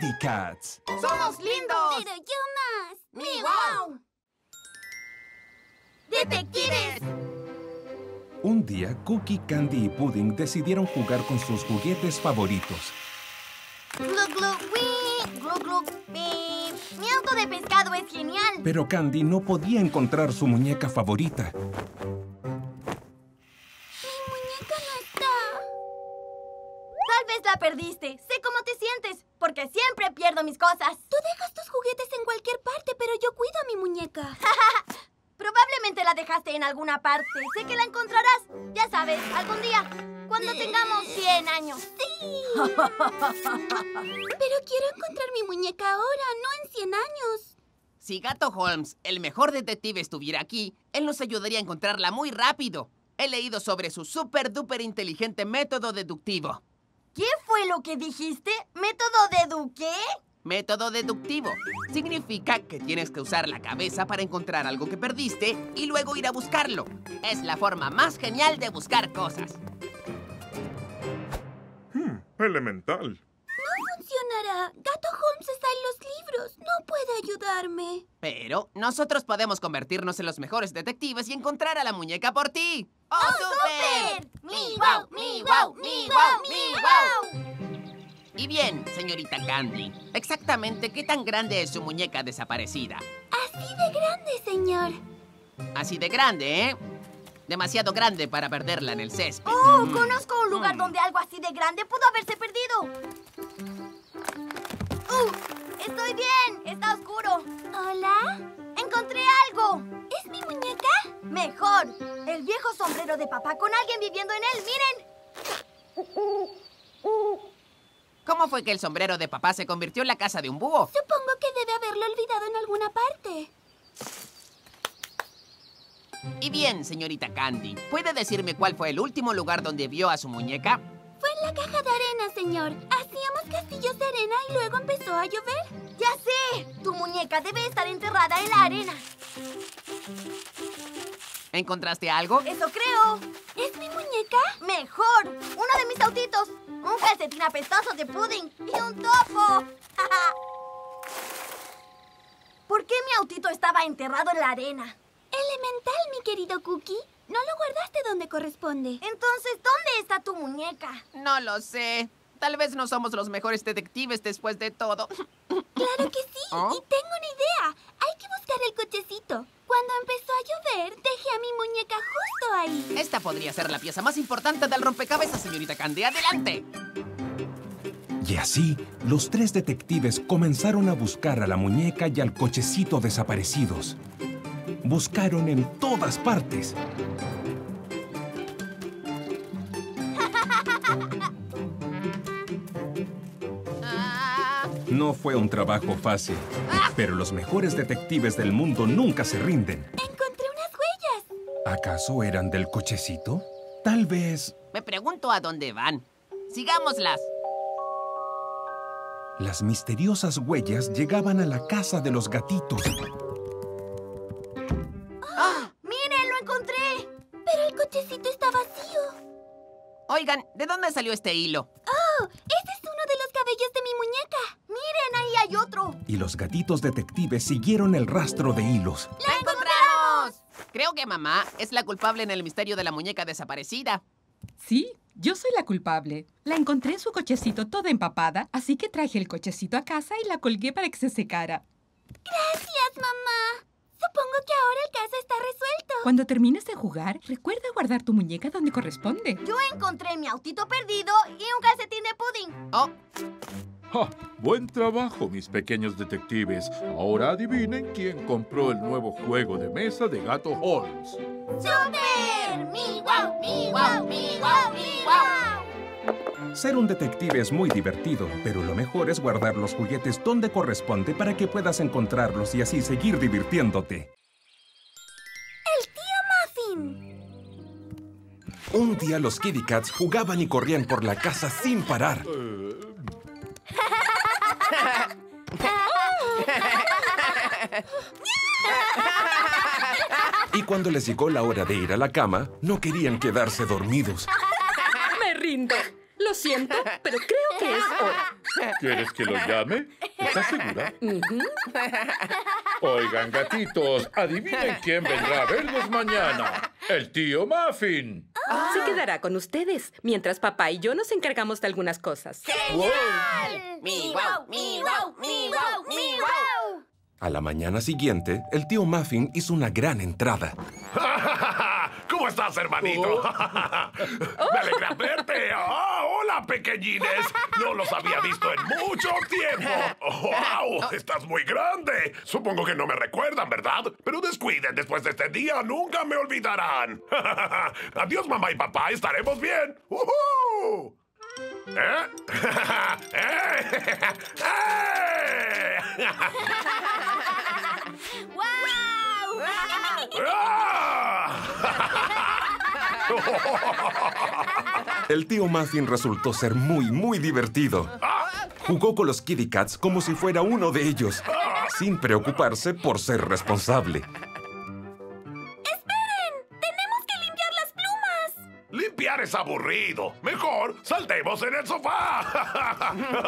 Kitty Cats. ¡Somos lindos! Pero yo más. ¡Miau! ¡Detectives! Un día, Cookie, Candy y Pudding decidieron jugar con sus juguetes favoritos. Glu, glu, wii, glu, glu, beep. Mi auto de pescado es genial. Pero Candy no podía encontrar su muñeca favorita. Mi muñeca no está. Tal vez la perdiste. Sé cómo te sientes, porque siempre pierdo mis cosas. Tú dejas tus juguetes en cualquier parte, pero yo cuido a mi muñeca. Probablemente la dejaste en alguna parte. Sé que la encontrarás. Ya sabes, algún día. Cuando tengamos 100 años. ¡Sí! Pero quiero encontrar mi muñeca ahora, no en 100 años. Si Gato Holmes, el mejor detective, estuviera aquí, él nos ayudaría a encontrarla muy rápido. He leído sobre su súper duper inteligente método deductivo. ¿Qué fue lo que dijiste? ¿Método qué? Método deductivo. Significa que tienes que usar la cabeza para encontrar algo que perdiste y luego ir a buscarlo. Es la forma más genial de buscar cosas. Elemental. No funcionará. Gato Holmes está en los libros. No puede ayudarme. Pero nosotros podemos convertirnos en los mejores detectives y encontrar a la muñeca por ti. ¡Oh, ¡Súper! súper! ¡Mi wow! ¡Mi wow! ¡Mi wow! ¡Mi wow! Y bien, señorita Candy, exactamente qué tan grande es su muñeca desaparecida. Así de grande, señor. Así de grande, ¿eh? Demasiado grande para perderla en el césped. Oh, conozco un lugar donde algo así de grande pudo haberse perdido. Estoy bien. Está oscuro. ¿Hola? Encontré algo. ¿Es mi muñeca? Mejor. El viejo sombrero de papá con alguien viviendo en él. ¡Miren! ¿Cómo fue que el sombrero de papá se convirtió en la casa de un búho? Supongo que debe haberlo olvidado en alguna parte. Y bien, señorita Candy, ¿puede decirme cuál fue el último lugar donde vio a su muñeca? Fue en la caja de arena, señor. Hacíamos castillos de arena y luego empezó a llover. ¡Ya sé! Tu muñeca debe estar enterrada en la arena. ¿Encontraste algo? ¡Eso creo! ¿Es mi muñeca? ¡Mejor! ¡Uno de mis autitos! ¡Un calcetín apestoso de Pudding! ¡Y un topo! ¿Por qué mi autito estaba enterrado en la arena? Elemental, mi querido Cookie. No lo guardaste donde corresponde. Entonces, ¿dónde está tu muñeca? No lo sé. Tal vez no somos los mejores detectives después de todo. ¡Claro que sí! ¿Oh? Y tengo una idea. Hay que buscar el cochecito. Cuando empezó a llover, dejé a mi muñeca justo ahí. Esta podría ser la pieza más importante del rompecabezas, señorita Candy. ¡Adelante! Y así, los tres detectives comenzaron a buscar a la muñeca y al cochecito desaparecidos. Buscaron en todas partes. No fue un trabajo fácil, pero los mejores detectives del mundo nunca se rinden. Encontré unas huellas. ¿Acaso eran del cochecito? Tal vez Me pregunto a dónde van. Sigámoslas. las misteriosas huellas llegaban a la casa de los gatitos. ¡Miren, lo encontré! Pero el cochecito está vacío. Oigan, ¿de dónde salió este hilo? ¡Oh! ¡Ese es uno de los cabellos de mi muñeca! ¡Miren, ahí hay otro! Y los gatitos detectives siguieron el rastro de hilos. ¡La encontramos! Creo que mamá es la culpable en el misterio de la muñeca desaparecida. Sí, yo soy la culpable. La encontré en su cochecito toda empapada, así que traje el cochecito a casa y la colgué para que se secara. Gracias, mamá. Supongo que ahora el caso está resuelto. Cuando termines de jugar, recuerda guardar tu muñeca donde corresponde. Yo encontré mi autito perdido y un calcetín de Pudding. Oh, ¡Ja! Buen trabajo, mis pequeños detectives. Ahora adivinen quién compró el nuevo juego de mesa de Gato Holmes. ¡Súper! ¡Mi guau! ¡Mi guau! ¡Mi guau! ¡Mi guau! Ser un detective es muy divertido, pero lo mejor es guardar los juguetes donde corresponde para que puedas encontrarlos y así seguir divirtiéndote. ¡El tío Muffin! Un día los Kitty Cats jugaban y corrían por la casa sin parar. Y cuando les llegó la hora de ir a la cama, no querían quedarse dormidos. Me rindo. Lo siento, pero creo que es hora. ¿Quieres que lo llame? ¿Estás segura? Oigan, gatitos, adivinen quién vendrá a vernos mañana. ¡El tío Muffin! Se quedará con ustedes, mientras papá y yo nos encargamos de algunas cosas. ¡Genial! ¡Mi guau, mi guau, mi guau, mi guau! A la mañana siguiente, el tío Muffin hizo una gran entrada. ¿Cómo estás, hermanito? ¡Me alegra verte! ¡Hola, pequeñines! No los había visto en mucho tiempo. ¡Wow! ¡Estás muy grande! Supongo que no me recuerdan, ¿verdad? Pero descuiden, después de este día nunca me olvidarán. Adiós, mamá y papá, estaremos bien. ¡Uhú! ¿Eh? ¡Wow! El tío Muffin resultó ser muy divertido. Jugó con los Kitty Cats como si fuera uno de ellos, sin preocuparse por ser responsable. ¡Esperen! ¡Tenemos que limpiar las plumas! Limpiar es aburrido. Mejor saltemos en el sofá.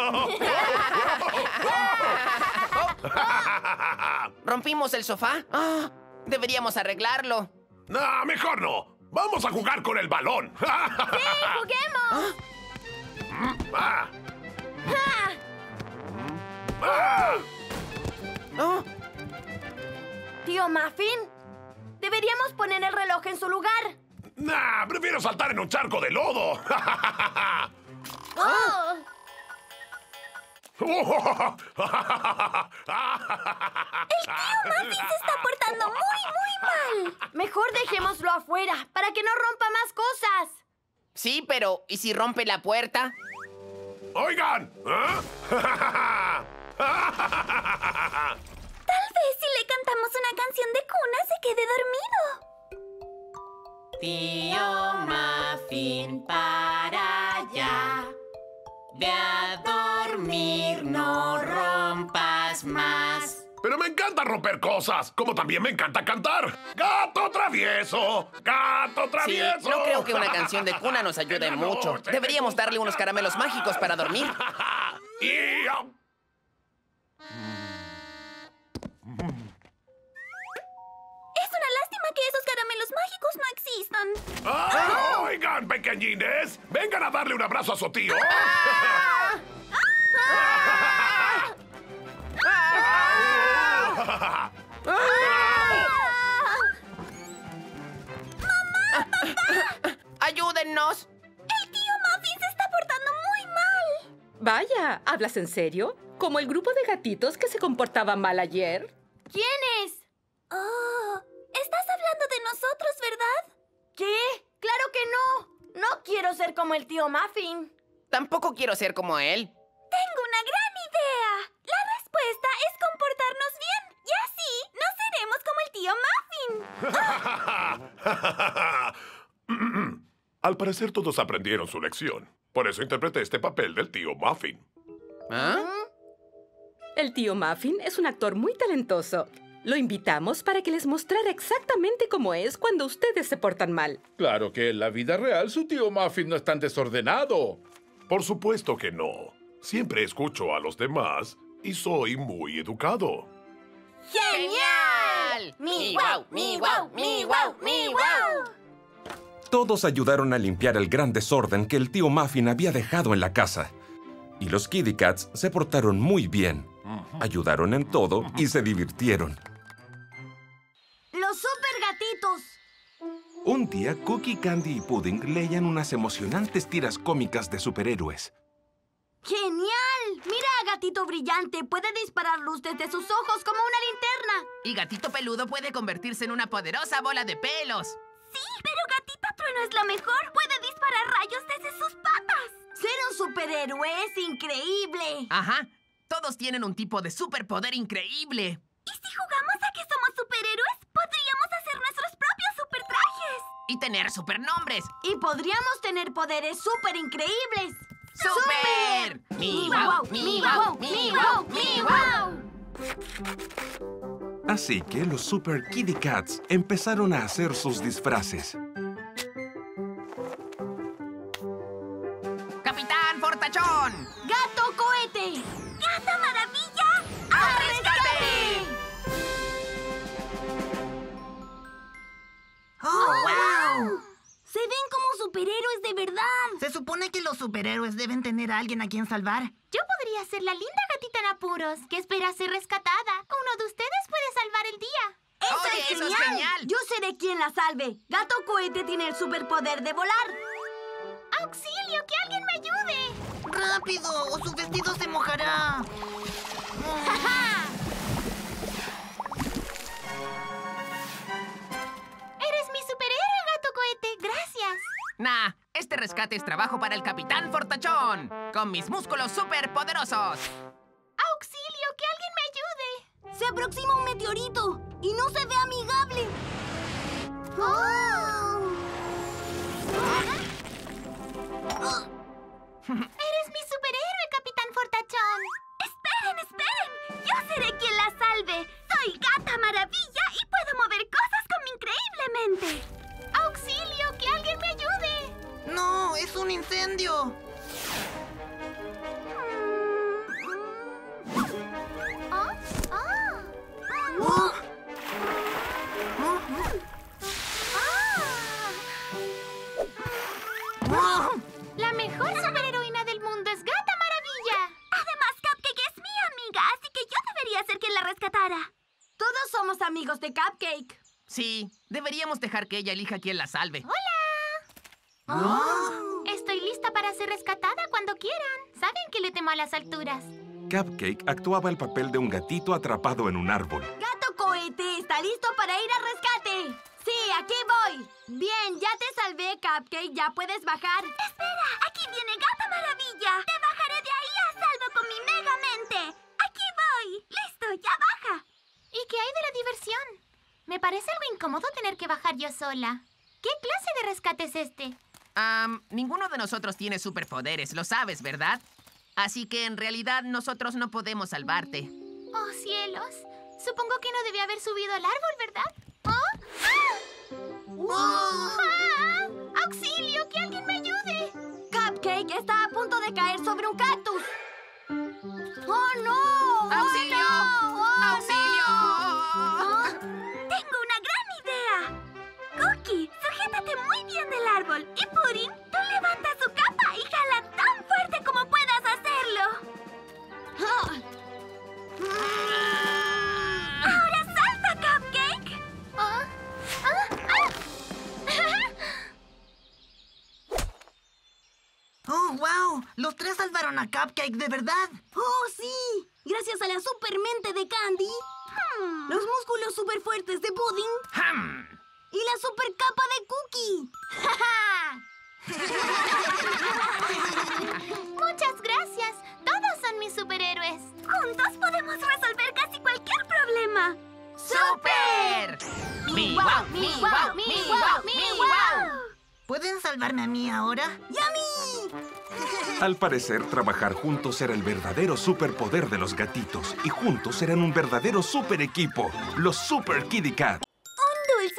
¿Rompimos el sofá? Ah, deberíamos arreglarlo. No, mejor no. Vamos a jugar con el balón. ¡Sí, juguemos! Ah. Oh, Tío Muffin, deberíamos poner el reloj en su lugar. Nah, prefiero saltar en un charco de lodo. ¡Oh! ¡El tío Muffin se está portando muy mal! Mejor dejémoslo afuera, para que no rompa más cosas. sí, pero ¿y si rompe la puerta? Oigan. Tal vez si le cantamos una canción de cuna se quede dormido. Tío Muffin, para allá. Ve a dormir, no rompas más. Pero me encanta romper cosas, como también me encanta cantar. ¡Gato travieso! ¡Gato Sí, travieso! no creo que una canción de cuna nos ayude mucho. Deberíamos darle unos caramelos mágicos para dormir. Y... Es una lástima que esos caramelos mágicos no existan. Oigan, pequeñines, vengan a darle un abrazo a su tío. ¡Ayúdennos! El tío Muffin se está portando muy mal. Vaya, ¿hablas en serio? ¿Como el grupo de gatitos que se comportaba mal ayer? ¿Quién es? Oh, estás hablando de nosotros, ¿verdad? ¿Qué? ¡Claro que no! No quiero ser como el tío Muffin. Tampoco quiero ser como él. Tengo una gran idea. La respuesta es comportarnos bien. Y así no seremos como el tío Muffin. Al parecer todos aprendieron su lección. Por eso interpreté este papel del tío Muffin. ¿Ah? El tío Muffin es un actor muy talentoso. Lo invitamos para que les mostrara exactamente cómo es cuando ustedes se portan mal. Claro que en la vida real su tío Muffin no es tan desordenado. Por supuesto que no. Siempre escucho a los demás y soy muy educado. ¡Genial! ¡Mi guau, mi guau, mi guau, mi guau! Todos ayudaron a limpiar el gran desorden que el tío Muffin había dejado en la casa. Y los Kitty Cats se portaron muy bien. Ayudaron en todo y se divirtieron. ¡Los super gatitos! Un día, Cookie, Candy y Pudding leían unas emocionantes tiras cómicas de superhéroes. ¡Genial! Mira a Gatito Brillante. Puede disparar luz desde sus ojos como una linterna. Y Gatito Peludo puede convertirse en una poderosa bola de pelos. Sí, pero Gatita Trueno es la mejor. Puede disparar rayos desde sus patas. Ser un superhéroe es increíble. Ajá. Todos tienen un tipo de superpoder increíble. ¿Y si jugamos a que somos superhéroes? Podríamos hacer nuestros propios supertrajes. Y tener supernombres. Y podríamos tener poderes súper increíbles. ¡Súper! ¡Mi guau, mi guau, mi guau, mi guau! Así que los Super Kitty Cats empezaron a hacer sus disfraces. ¡Capitán Fortachón! ¡Gato Cohete! superhéroes deben tener a alguien a quien salvar. Yo podría ser la linda gatita en apuros que espera ser rescatada. Uno de ustedes puede salvar el día. ¡Oye, eso es genial! Yo seré quien la salve. Gato Cohete tiene el superpoder de volar. ¡Auxilio! ¡Que alguien me ayude! ¡Rápido! ¡O su vestido se mojará! ¡Eres mi superhéroe, Gato Cohete! ¡Gracias! Nah, este rescate es trabajo para el Capitán Fortachón, con mis músculos superpoderosos. ¡Auxilio! ¡Que alguien me ayude! Se aproxima un meteorito y no se ve amigable. ¡Eres mi superhéroe, Capitán Fortachón! ¡Esperen, esperen! ¡Yo seré quien la salve! ¡Soy Gata Maravilla y puedo mover cosas como increíblemente! ¡Auxilio! ¡Que alguien me ayude! ¡No! ¡Es un incendio! La mejor superheroína del mundo es Gata Maravilla. Además, Cupcake es mi amiga, así que yo debería ser quien la rescatara. Todos somos amigos de Cupcake. Sí, deberíamos dejar que ella elija quién la salve. ¡Hola! Estoy lista para ser rescatada cuando quieran. Saben que le temo a las alturas. Cupcake actuaba el papel de un gatito atrapado en un árbol. Gato Cohete está listo para ir al rescate. Sí, aquí voy. Bien, ya te salvé, Cupcake. Ya puedes bajar. Espera, aquí viene Gata Maravilla. Te bajaré de ahí a salvo con mi megamente. Aquí voy. Listo, ya baja. ¿Y qué hay de la diversión? Me parece algo incómodo tener que bajar yo sola. ¿Qué clase de rescate es este? Ninguno de nosotros tiene superpoderes, lo sabes, ¿verdad? Así que en realidad nosotros no podemos salvarte. Oh, cielos. Supongo que no debía haber subido al árbol, ¿verdad? ¡Oh! ¡Ah! ¡Ah! ¡Auxilio! ¡Que alguien me ayude! Cupcake está a punto de caer sobre un cactus. ¡Oh, no! ¡Auxilio! ¡Oh, no! ¡Oh, ¡Auxilio! no! ¡Tengo una gran idea! Cookie, sujétate muy bien del árbol. Y Pudding, tú levanta su capa y jala tan fuerte como puedas hacerlo. ¡Ahora salta, Cupcake! ¡Oh, wow! Los tres salvaron a Cupcake, ¿de verdad? ¡Oh, sí! Gracias a la supermente de Candy, los músculos super fuertes de Pudding y la super capa de Cookie. ¡Muchas gracias! Todos son mis superhéroes. Juntos podemos resolver casi cualquier problema. ¡Súper! ¡Mi guau, mi guau, mi guau, mi guau! ¿Pueden salvarme a mí ahora? ¡Yummy! Al parecer, trabajar juntos era el verdadero superpoder de los gatitos. Y juntos eran un verdadero super equipo, los Super Kitty Cat. ¡Un dulce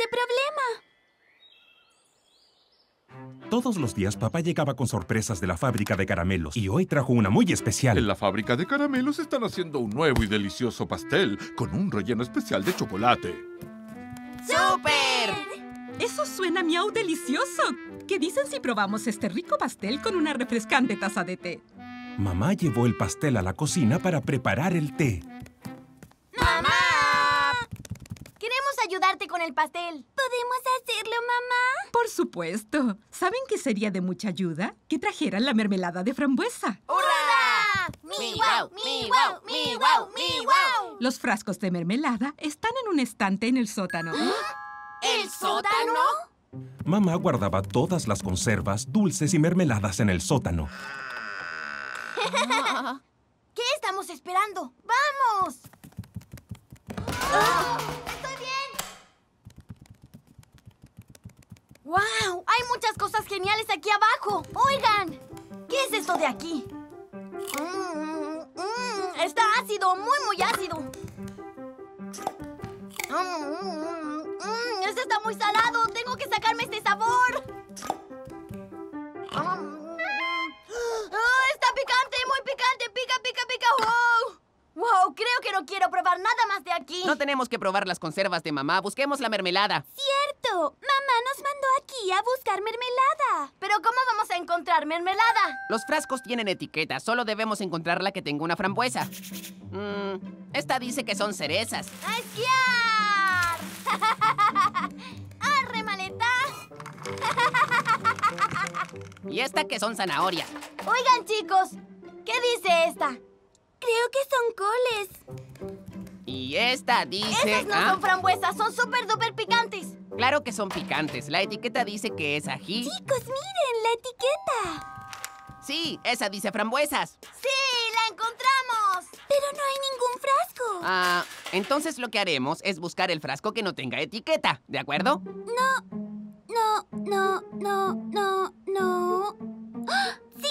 problema! Todos los días papá llegaba con sorpresas de la fábrica de caramelos. Y hoy trajo una muy especial. En la fábrica de caramelos están haciendo un nuevo y delicioso pastel con un relleno especial de chocolate. ¡Súper! Eso suena miau delicioso. ¿Qué dicen si probamos este rico pastel con una refrescante taza de té? Mamá llevó el pastel a la cocina para preparar el té. ¡Mamá! Queremos ayudarte con el pastel. ¿Podemos hacerlo, mamá? Por supuesto. ¿Saben qué sería de mucha ayuda? Que trajeran la mermelada de frambuesa. ¡Hurra! ¡Mi guau, mi guau, mi guau, mi guau! Los frascos de mermelada están en un estante en el sótano. ¿El sótano? Mamá guardaba todas las conservas, dulces y mermeladas en el sótano. ¿Qué estamos esperando? ¡Vamos! ¡Oh! ¡Estoy bien! ¡Wow! Hay muchas cosas geniales aquí abajo. ¡Oigan! ¿Qué es esto de aquí? Está ácido, muy ácido. Este está muy salado. Tengo que sacarme este sabor. Está picante, muy picante. Pica, pica, pica. ¡Wow! ¡Wow! Creo que no no quiero probar nada más de aquí. No tenemos que probar las conservas de mamá. Busquemos la mermelada. ¡Cierto! Mamá nos mandó aquí a buscar mermelada. ¿Pero cómo vamos a encontrar mermelada? Los frascos tienen etiquetas. Solo debemos encontrar la que tenga una frambuesa. Esta dice que son cerezas. ¡A esquiar! ¡Arre, maleta! Y esta que son zanahorias. Oigan, chicos, ¿qué dice esta? Creo que son coles. Y esta dice... Esas no son frambuesas, son súper duper picantes. Claro que son picantes. La etiqueta dice que es ají. Chicos, miren la etiqueta. Sí, esa dice frambuesas. ¡Sí, la encontramos! Pero no hay ningún frasco. Entonces lo que haremos es buscar el frasco que no tenga etiqueta, ¿de acuerdo? No. ¡Ah! ¡Sí!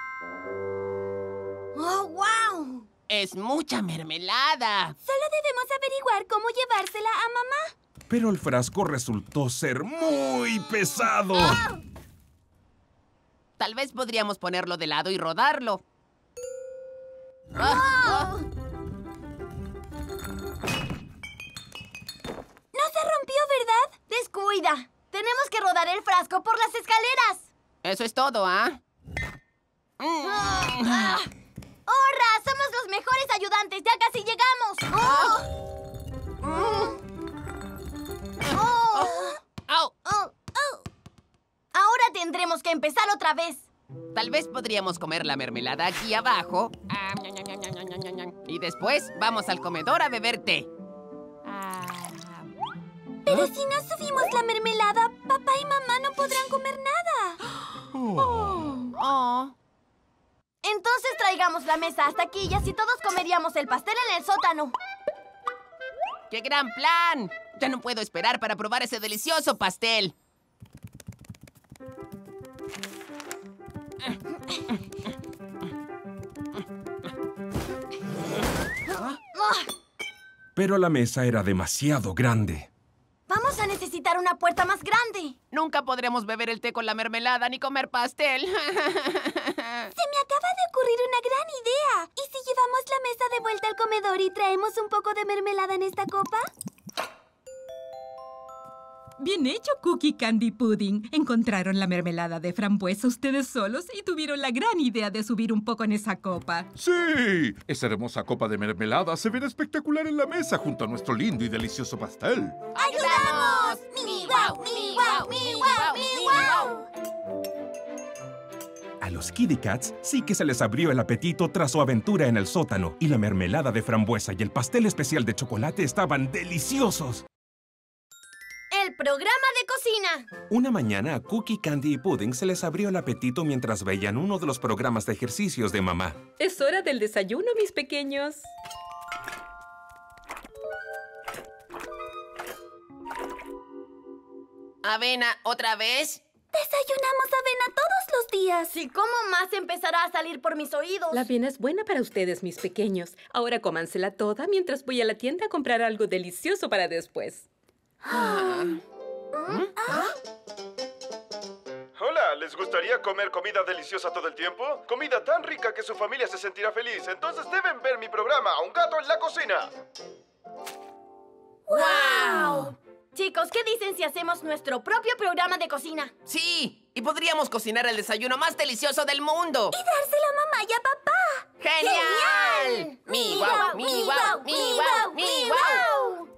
¡Oh, wow! ¡Es mucha mermelada! Solo debemos averiguar cómo llevársela a mamá. Pero el frasco resultó ser muy pesado. Tal vez podríamos ponerlo de lado y rodarlo. ¡No se rompió, verdad? Descuida. Tenemos que rodar el frasco por las escaleras. Eso es todo, ¿ah? ¡Hurra! ¡Somos los mejores ayudantes! ¡Ya casi llegamos! Ahora tendremos que empezar otra vez. Tal vez podríamos comer la mermelada aquí abajo. Y después vamos al comedor a beber té. Pero si no subimos la mermelada, papá y mamá no podrán comer nada. Entonces traigamos la mesa hasta aquí y así todos comeríamos el pastel en el sótano. ¡Qué gran plan! Ya no puedo esperar para probar ese delicioso pastel. Pero la mesa era demasiado grande. Vamos a necesitar una puerta más grande. Nunca podremos beber el té con la mermelada ni comer pastel. Se me acaba de ocurrir una gran idea. ¿Y si llevamos la mesa de vuelta al comedor y traemos un poco de mermelada en esta copa? Bien hecho, Cookie Candy Pudding. Encontraron la mermelada de frambuesa ustedes solos y tuvieron la gran idea de subir un poco en esa copa. ¡Sí! Esa hermosa copa de mermelada se verá espectacular en la mesa junto a nuestro lindo y delicioso pastel. ¡Ayudamos! ¡Mi guau, mi guau, mi guau, mi guau! A los Kitty Cats sí que se les abrió el apetito tras su aventura en el sótano, y la mermelada de frambuesa y el pastel especial de chocolate estaban deliciosos. ¡El programa de cocina! Una mañana a Cookie, Candy y Pudding se les abrió el apetito mientras veían uno de los programas de ejercicios de mamá. Es hora del desayuno, mis pequeños. ¿Avena otra vez? Desayunamos avena todos los días. ¿Y cómo más empezará a salir por mis oídos? La avena es buena para ustedes, mis pequeños. Ahora cómansela toda mientras voy a la tienda a comprar algo delicioso para después. Hola, ¿les gustaría comer comida deliciosa todo el tiempo? Comida tan rica que su familia se sentirá feliz. Entonces deben ver mi programa, Un gato en la cocina. ¡Wow! Chicos, ¿qué dicen si hacemos nuestro propio programa de cocina? ¡Sí! Y podríamos cocinar el desayuno más delicioso del mundo. ¡Y dárselo a mamá y a papá! ¡Genial! ¡Mi guau, mi guau, mi guau, mi guau!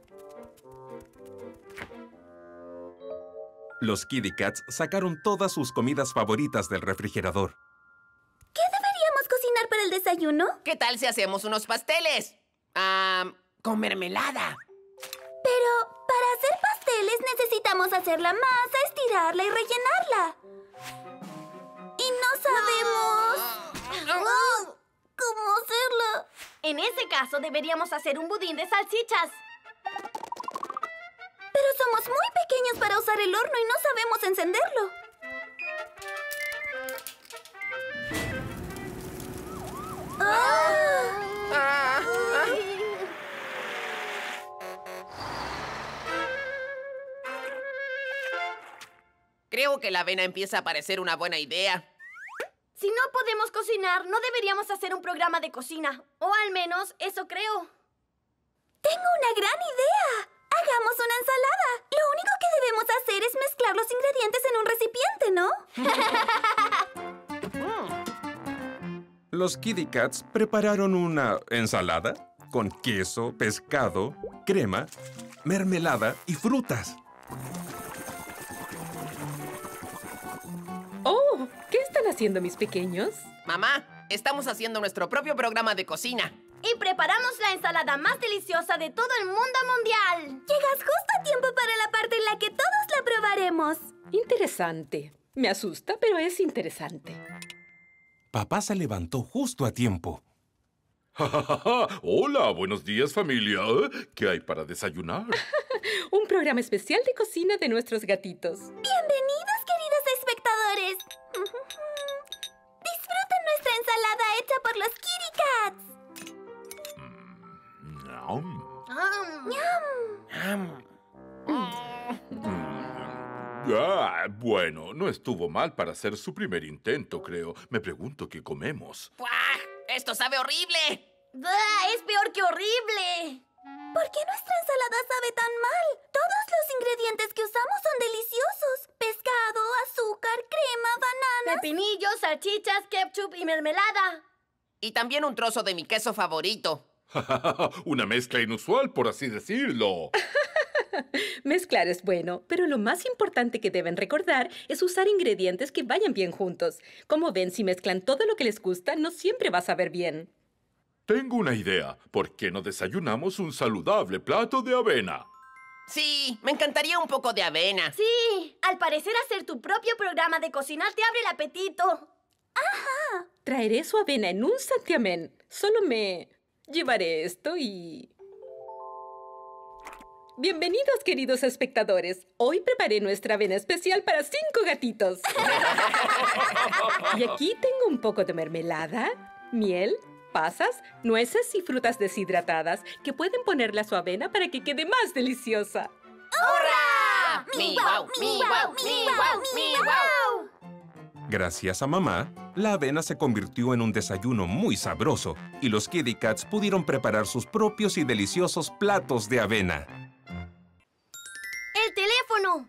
Los Kitty Cats sacaron todas sus comidas favoritas del refrigerador. ¿Qué deberíamos cocinar para el desayuno? ¿Qué tal si hacemos unos pasteles? Con mermelada. Pero para hacer pasteles necesitamos hacer la masa, estirarla y rellenarla. Y no sabemos cómo hacerla. En ese caso deberíamos hacer un budín de salchichas. Pero somos muy pequeños para usar el horno y no sabemos encenderlo. Creo que la avena empieza a parecer una buena idea. Si no podemos cocinar, no deberíamos hacer un programa de cocina. O al menos, eso creo. Tengo una gran idea. Hagamos una ensalada. Lo único que debemos hacer es mezclar los ingredientes en un recipiente, ¿no? Los Kitty Cats prepararon una ensalada con queso, pescado, crema, mermelada y frutas. ¡Oh! ¿Qué están haciendo mis pequeños? Mamá, estamos haciendo nuestro propio programa de cocina. Y preparamos la ensalada más deliciosa de todo el mundo mundial. Llegas justo a tiempo para la parte en la que todos la probaremos. Interesante. Me asusta, pero es interesante. Papá se levantó justo a tiempo. Hola, buenos días, familia. ¿Qué hay para desayunar? Un programa especial de cocina de nuestros gatitos. Bienvenidos, queridos espectadores. Disfruten nuestra ensalada hecha por los Kitty Cats. Bueno, no estuvo mal para hacer su primer intento, creo. Me pregunto qué comemos. ¡Buah! ¡Esto sabe horrible! ¡Bah! ¡Es peor que horrible! ¿Por qué nuestra ensalada sabe tan mal? Todos los ingredientes que usamos son deliciosos. Pescado, azúcar, crema, bananas... Pepinillos, salchichas, ketchup y mermelada. Y también un trozo de mi queso favorito. Una mezcla inusual, por así decirlo. Mezclar es bueno, pero lo más importante que deben recordar es usar ingredientes que vayan bien juntos. Como ven, si mezclan todo lo que les gusta, no siempre va a saber bien. Tengo una idea. ¿Por qué no desayunamos un saludable plato de avena? Sí, me encantaría un poco de avena. Sí, al parecer hacer tu propio programa de cocina te abre el apetito. ¡Ajá! Traeré su avena en un santiamén. Solo me llevaré esto y... Bienvenidos, queridos espectadores. Hoy preparé nuestra avena especial para 5 gatitos. Y aquí tengo un poco de mermelada, miel, pasas, nueces y frutas deshidratadas que pueden ponerle a su avena para que quede más deliciosa. ¡Hurra! ¡Mi guau! ¡Mi guau! ¡Mi guau! ¡Mi guau! Gracias a mamá, la avena se convirtió en un desayuno muy sabroso y los Kitty Cats pudieron preparar sus propios y deliciosos platos de avena. ¡El teléfono!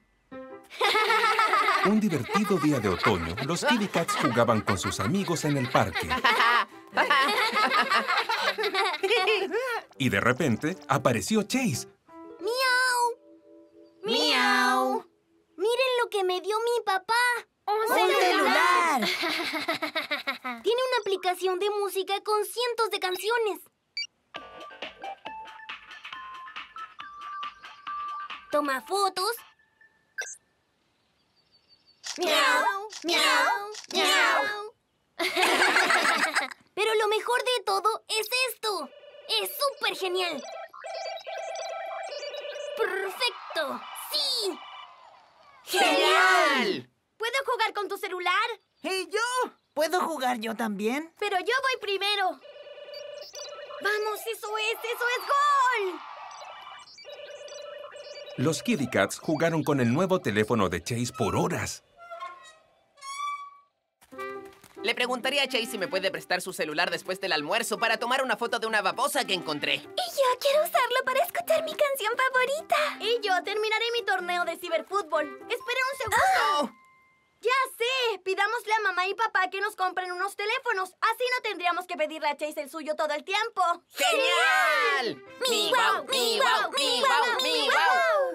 Un divertido día de otoño, los Kitty Cats jugaban con sus amigos en el parque. Y de repente apareció Chase. ¡Miau! ¡Miau! ¡Miren lo que me dio mi papá! ¡Un celular! Tiene una aplicación de música con cientos de canciones. Toma fotos. ¡Miau! ¡Miau! ¡Miau! Pero lo mejor de todo es esto. ¡Es súper genial! ¡Perfecto! ¡Sí! ¡Genial! ¿Puedo jugar con tu celular? ¿Y yo? ¿Puedo jugar yo también? Pero yo voy primero. ¡Vamos! ¡Eso es gol! Los Kitty Cats jugaron con el nuevo teléfono de Chase por horas. Le preguntaría a Chase si me puede prestar su celular después del almuerzo para tomar una foto de una babosa que encontré. Y yo quiero usarlo para escuchar mi canción favorita. Y yo terminaré mi torneo de ciberfútbol. Espera un segundo. Ya sé. Pidámosle a mamá y papá que nos compren unos teléfonos. Así no tendríamos que pedirle a Chase el suyo todo el tiempo. ¡Genial! ¡Mi guau! ¡Mi guau! ¡Mi guau! ¡Mi guau!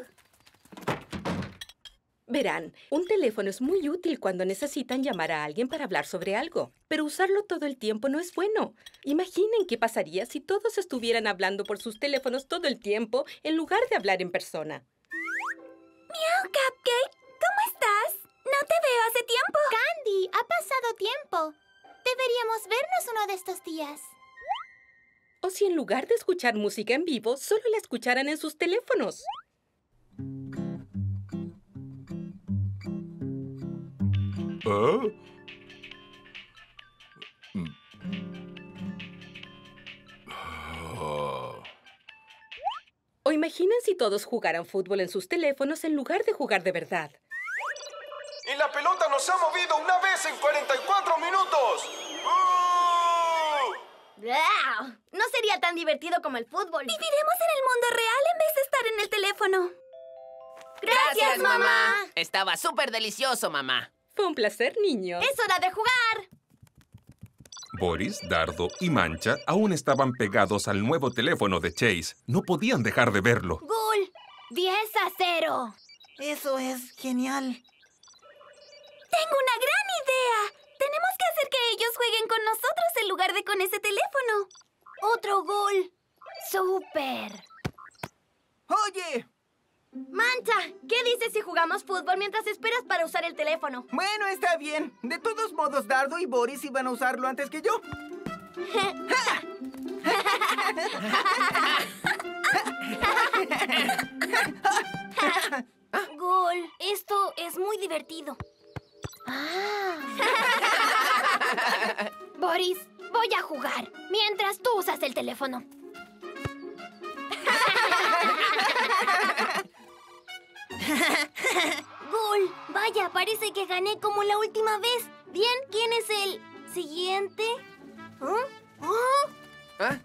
Verán, un teléfono es muy útil cuando necesitan llamar a alguien para hablar sobre algo, pero usarlo todo el tiempo no es bueno. Imaginen qué pasaría si todos estuvieran hablando por sus teléfonos todo el tiempo en lugar de hablar en persona. ¡Miau, Cupcake! ¿Cómo estás? No te veo hace tiempo. Candy, ha pasado tiempo. Deberíamos vernos uno de estos días. O si en lugar de escuchar música en vivo, solo la escucharan en sus teléfonos. O imaginen si todos jugaran fútbol en sus teléfonos en lugar de jugar de verdad. Y la pelota nos ha movido una vez en 44 minutos. No sería tan divertido como el fútbol. Viviremos en el mundo real en vez de estar en el teléfono. ¡Gracias, mamá! Estaba súper delicioso, mamá. Fue un placer, niños. ¡Es hora de jugar! Boris, Dardo y Mancha aún estaban pegados al nuevo teléfono de Chase. No podían dejar de verlo. ¡Gul! 10-0. Eso es genial. ¡Tengo una gran idea! Tenemos que hacer que ellos jueguen con nosotros en lugar de con ese teléfono. ¡Otro gol! ¡Súper! ¡Oye! Mancha, ¿qué dices si jugamos fútbol mientras esperas para usar el teléfono? Bueno, está bien. De todos modos, Dardo y Boris iban a usarlo antes que yo. Gol, esto es muy divertido. Boris, voy a jugar mientras tú usas el teléfono. Gol, vaya, parece que gané como la última vez. Bien, ¿quién es el siguiente? ¿Ah?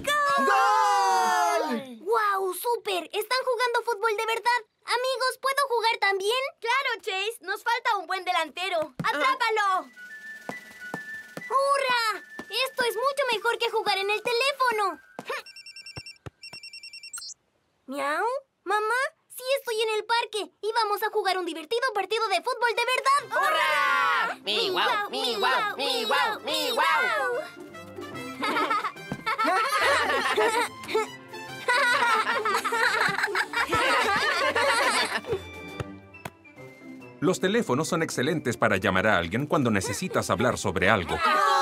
¡Gol! ¡Wow, súper! ¿Están jugando fútbol de verdad? Amigos, ¿puedo jugar también? Claro, Chase. Nos falta un buen delantero. ¡Atrápalo! ¡Hurra! Esto es mucho mejor que jugar en el teléfono. ¿Miau? ¿Mamá? Sí, estoy en el parque y vamos a jugar un divertido partido de fútbol de verdad. ¡Hurra! ¡Mi guau! ¡Mi guau! ¡Mi guau! ¡Mi guau! Los teléfonos son excelentes para llamar a alguien cuando necesitas hablar sobre algo.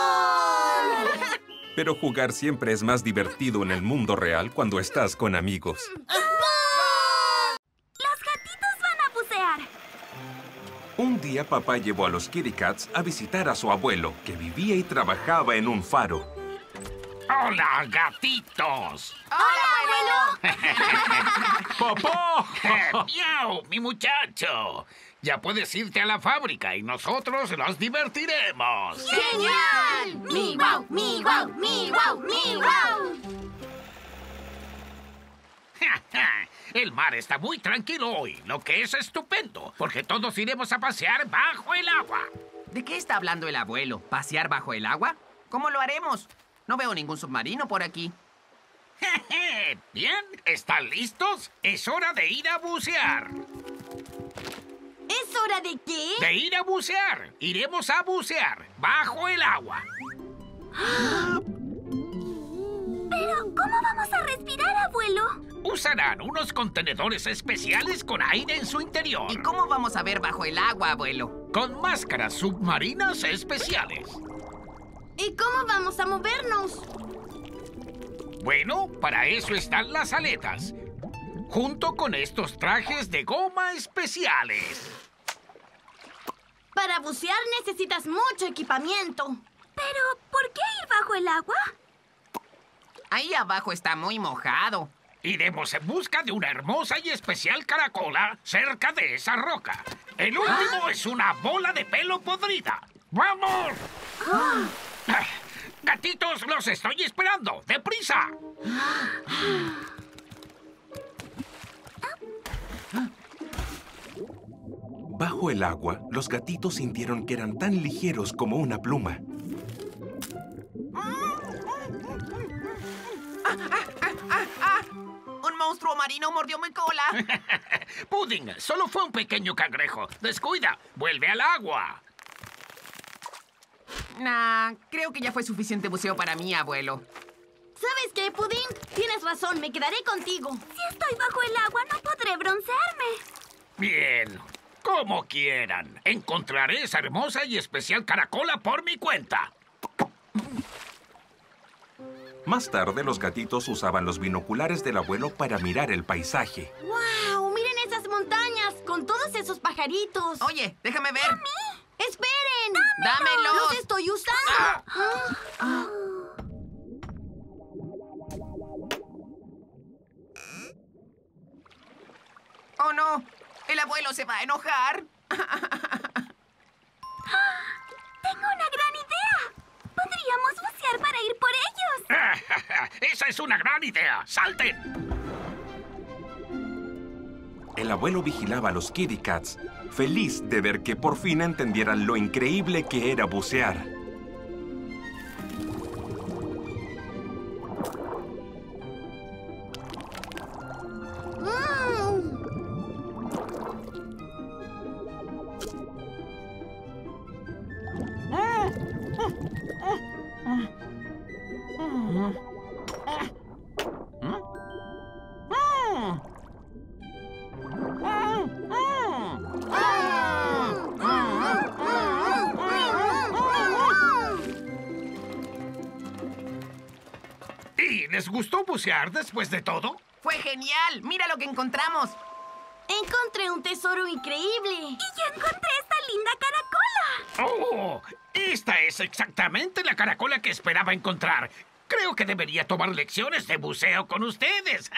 Pero jugar siempre es más divertido en el mundo real cuando estás con amigos. ¡Los gatitos van a bucear! Un día papá llevó a los Kitty Cats a visitar a su abuelo, que vivía y trabajaba en un faro. ¡Hola, gatitos! ¡Hola, abuelo! ¡Papá! ¡Miau, mi muchacho! Ya puedes irte a la fábrica y nosotros nos divertiremos. ¡Genial! ¡Mi guau! ¡Mi guau! ¡Mi guau! ¡Mi guau! El mar está muy tranquilo hoy, lo que es estupendo, porque todos iremos a pasear bajo el agua. ¿De qué está hablando el abuelo? ¿Pasear bajo el agua? ¿Cómo lo haremos? No veo ningún submarino por aquí. Bien, ¿están listos? Es hora de ir a bucear. ¿Es hora de qué? De ir a bucear. Iremos a bucear bajo el agua. Pero, ¿cómo vamos a respirar, abuelo? Usarán unos contenedores especiales con aire en su interior. ¿Y cómo vamos a ver bajo el agua, abuelo? Con máscaras submarinas especiales. ¿Y cómo vamos a movernos? Bueno, para eso están las aletas, junto con estos trajes de goma especiales. Para bucear necesitas mucho equipamiento. Pero, ¿por qué ir bajo el agua? Ahí abajo está muy mojado. Iremos en busca de una hermosa y especial caracola cerca de esa roca. El último es una bola de pelo podrida. ¡Vamos! Gatitos, los estoy esperando. ¡Deprisa! Bajo el agua, los gatitos sintieron que eran tan ligeros como una pluma. ¡Un monstruo marino mordió mi cola! Pudding, solo fue un pequeño cangrejo. Descuida, vuelve al agua. Nah, creo que ya fue suficiente buceo para mí, abuelo. ¿Sabes qué, Pudding? Tienes razón, me quedaré contigo. Si estoy bajo el agua, no podré broncearme. Bien, como quieran. Encontraré esa hermosa y especial caracola por mi cuenta. Más tarde, los gatitos usaban los binoculares del abuelo para mirar el paisaje. ¡Wow! ¡Miren esas montañas! Con todos esos pajaritos. Oye, déjame ver. ¡A mí! ¡Esperen! ¡Dámelos! ¡Los estoy usando! ¡Oh, no! ¡El abuelo se va a enojar! ¡Tengo una gran idea! ¡Podríamos bucear para ir por ellos! ¡Esa es una gran idea! ¡Salten! El abuelo vigilaba a los Kitty Cats, feliz de ver que por fin entendieran lo increíble que era bucear. ¿Y les gustó bucear después de todo? ¡Fue genial! ¡Mira lo que encontramos! Encontré un tesoro increíble. Y yo encontré esta linda caracola. ¡Oh! Esta es exactamente la caracola que esperaba encontrar. Creo que debería tomar lecciones de buceo con ustedes.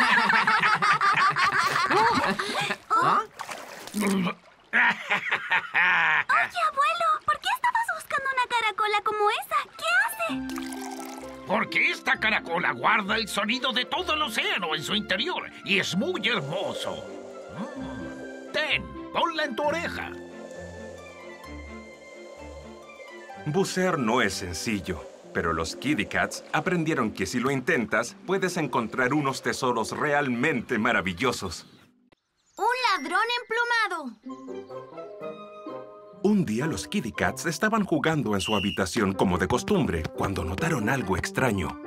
¿Ah? Oye, abuelo, ¿por qué estabas buscando una caracola como esa? ¿Qué hace? Porque esta caracola guarda el sonido de todo el océano en su interior y es muy hermoso. Ten, ponla en tu oreja. Bucear no es sencillo, pero los Kitty Cats aprendieron que si lo intentas, puedes encontrar unos tesoros realmente maravillosos. ¡Un ladrón emplumado! Un día los Kitty Cats estaban jugando en su habitación como de costumbre, cuando notaron algo extraño.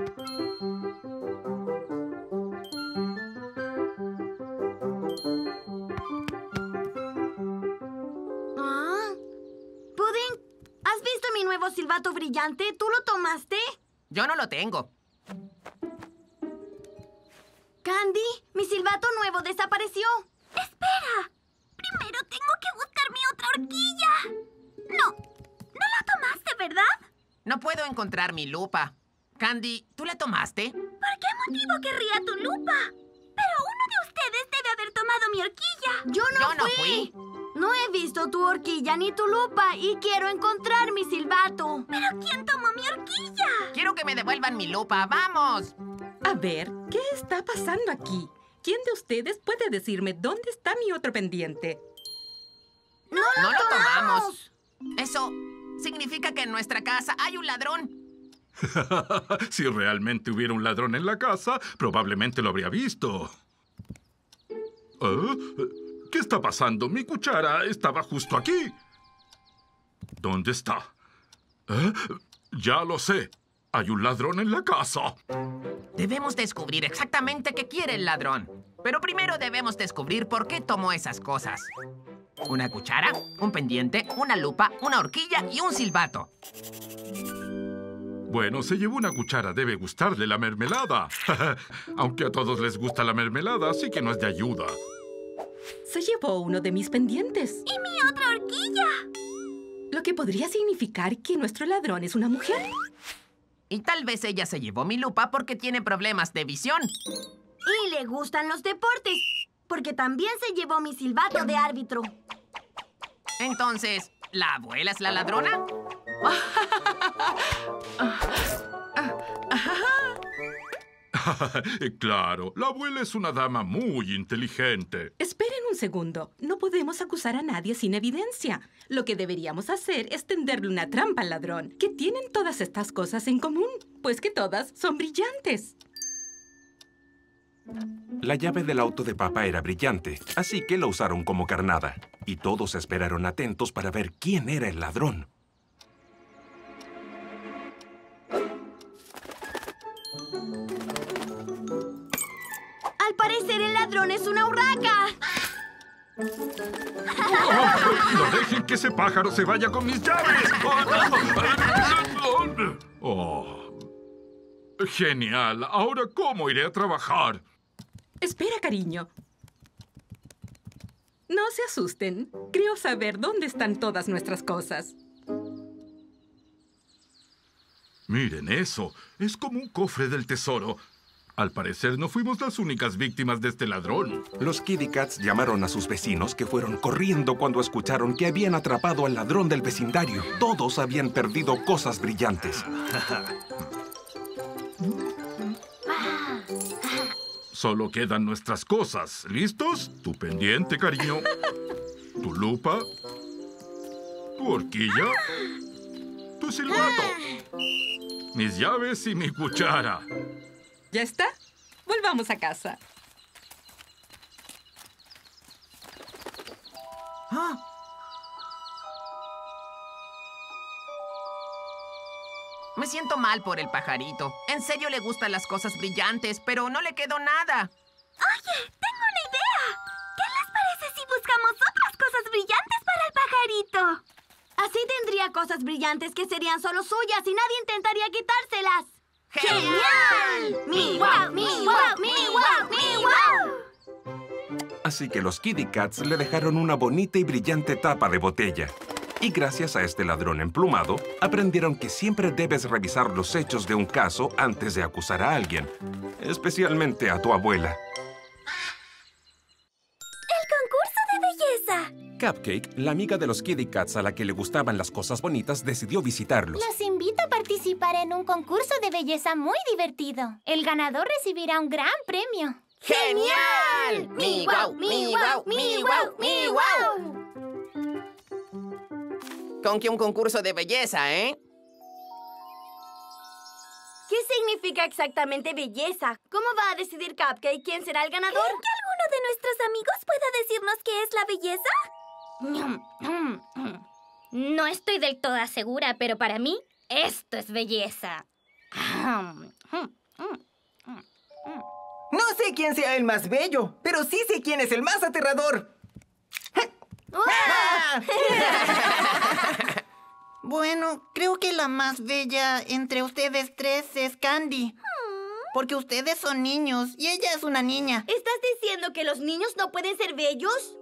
¿Ah? Pudding, ¿has visto mi nuevo silbato brillante? ¿Tú lo tomaste? Yo no lo tengo. Candy, mi silbato nuevo desapareció. ¡Espera! Primero tengo que buscar mi otra horquilla. No la tomaste, ¿verdad? No puedo encontrar mi lupa. Candy, ¿tú la tomaste? ¿Por qué motivo querría tu lupa? Pero uno de ustedes debe haber tomado mi horquilla. Yo no fui. No he visto tu horquilla ni tu lupa y quiero encontrar mi silbato. ¿Pero quién tomó mi horquilla? Quiero que me devuelvan mi lupa. ¡Vamos! A ver, ¿qué está pasando aquí? ¿Quién de ustedes puede decirme dónde está mi otro pendiente? ¡No lo tomamos! Eso significa que en nuestra casa hay un ladrón. Si realmente hubiera un ladrón en la casa, probablemente lo habría visto. ¿Qué está pasando? Mi cuchara estaba justo aquí. ¿Dónde está? Ya lo sé. Hay un ladrón en la casa. Debemos descubrir exactamente qué quiere el ladrón. Pero primero debemos descubrir por qué tomó esas cosas. Una cuchara, un pendiente, una lupa, una horquilla y un silbato. Bueno, se llevó una cuchara. Debe gustarle la mermelada. Aunque a todos les gusta la mermelada, así que no es de ayuda. Se llevó uno de mis pendientes. ¿Y mi otra horquilla? Lo que podría significar que nuestro ladrón es una mujer. Y tal vez ella se llevó mi lupa porque tiene problemas de visión. Y le gustan los deportes, porque también se llevó mi silbato de árbitro. Entonces, ¿la abuela es la ladrona? Claro, la abuela es una dama muy inteligente. Esperen un segundo. No podemos acusar a nadie sin evidencia. Lo que deberíamos hacer es tenderle una trampa al ladrón. ¿Qué tienen todas estas cosas en común? Pues que todas son brillantes. La llave del auto de papá era brillante, así que la usaron como carnada. Y todos esperaron atentos para ver quién era el ladrón. Al parecer el ladrón es una urraca. ¡No dejen que ese pájaro se vaya con mis llaves! Genial. Ahora, ¿cómo iré a trabajar? Espera, cariño. No se asusten. Creo saber dónde están todas nuestras cosas. Miren eso. Es como un cofre del tesoro. Al parecer, no fuimos las únicas víctimas de este ladrón. Los Kitty Cats llamaron a sus vecinos, que fueron corriendo cuando escucharon que habían atrapado al ladrón del vecindario. Todos habían perdido cosas brillantes. Solo quedan nuestras cosas. ¿Listos? Tu pendiente, cariño. Tu lupa. Tu horquilla. Tu silbato. Mis llaves y mi cuchara. ¿Ya está? Volvamos a casa. Me siento mal por el pajarito. En serio le gustan las cosas brillantes, pero no le quedó nada. Oye, tengo una idea. ¿Qué les parece si buscamos otras cosas brillantes para el pajarito? Así tendría cosas brillantes que serían solo suyas y nadie intentaría quitárselas. ¡Genial! ¡Mi guau, mi guau, mi guau, mi guau! Así que los Kitty Cats le dejaron una bonita y brillante tapa de botella. Y gracias a este ladrón emplumado, aprendieron que siempre debes revisar los hechos de un caso antes de acusar a alguien, especialmente a tu abuela. ¡El concurso de belleza! Cupcake, la amiga de los Kitty Cats a la que le gustaban las cosas bonitas, decidió visitarlos. Los invito a participar en un concurso de belleza muy divertido. El ganador recibirá un gran premio. ¡Genial! ¡Mi guau, mi guau, mi guau, mi guau! Con que un concurso de belleza, ¿eh? ¿Qué significa exactamente belleza? ¿Cómo va a decidir Cupcake quién será el ganador? ¿Creen que alguno de nuestros amigos pueda decirnos qué es la belleza? No estoy del todo segura, pero para mí, esto es belleza. No sé quién sea el más bello, pero sí sé quién es el más aterrador. Bueno, creo que la más bella entre ustedes tres es Candy. Porque ustedes son niños y ella es una niña. ¿Estás diciendo que los niños no pueden ser bellos?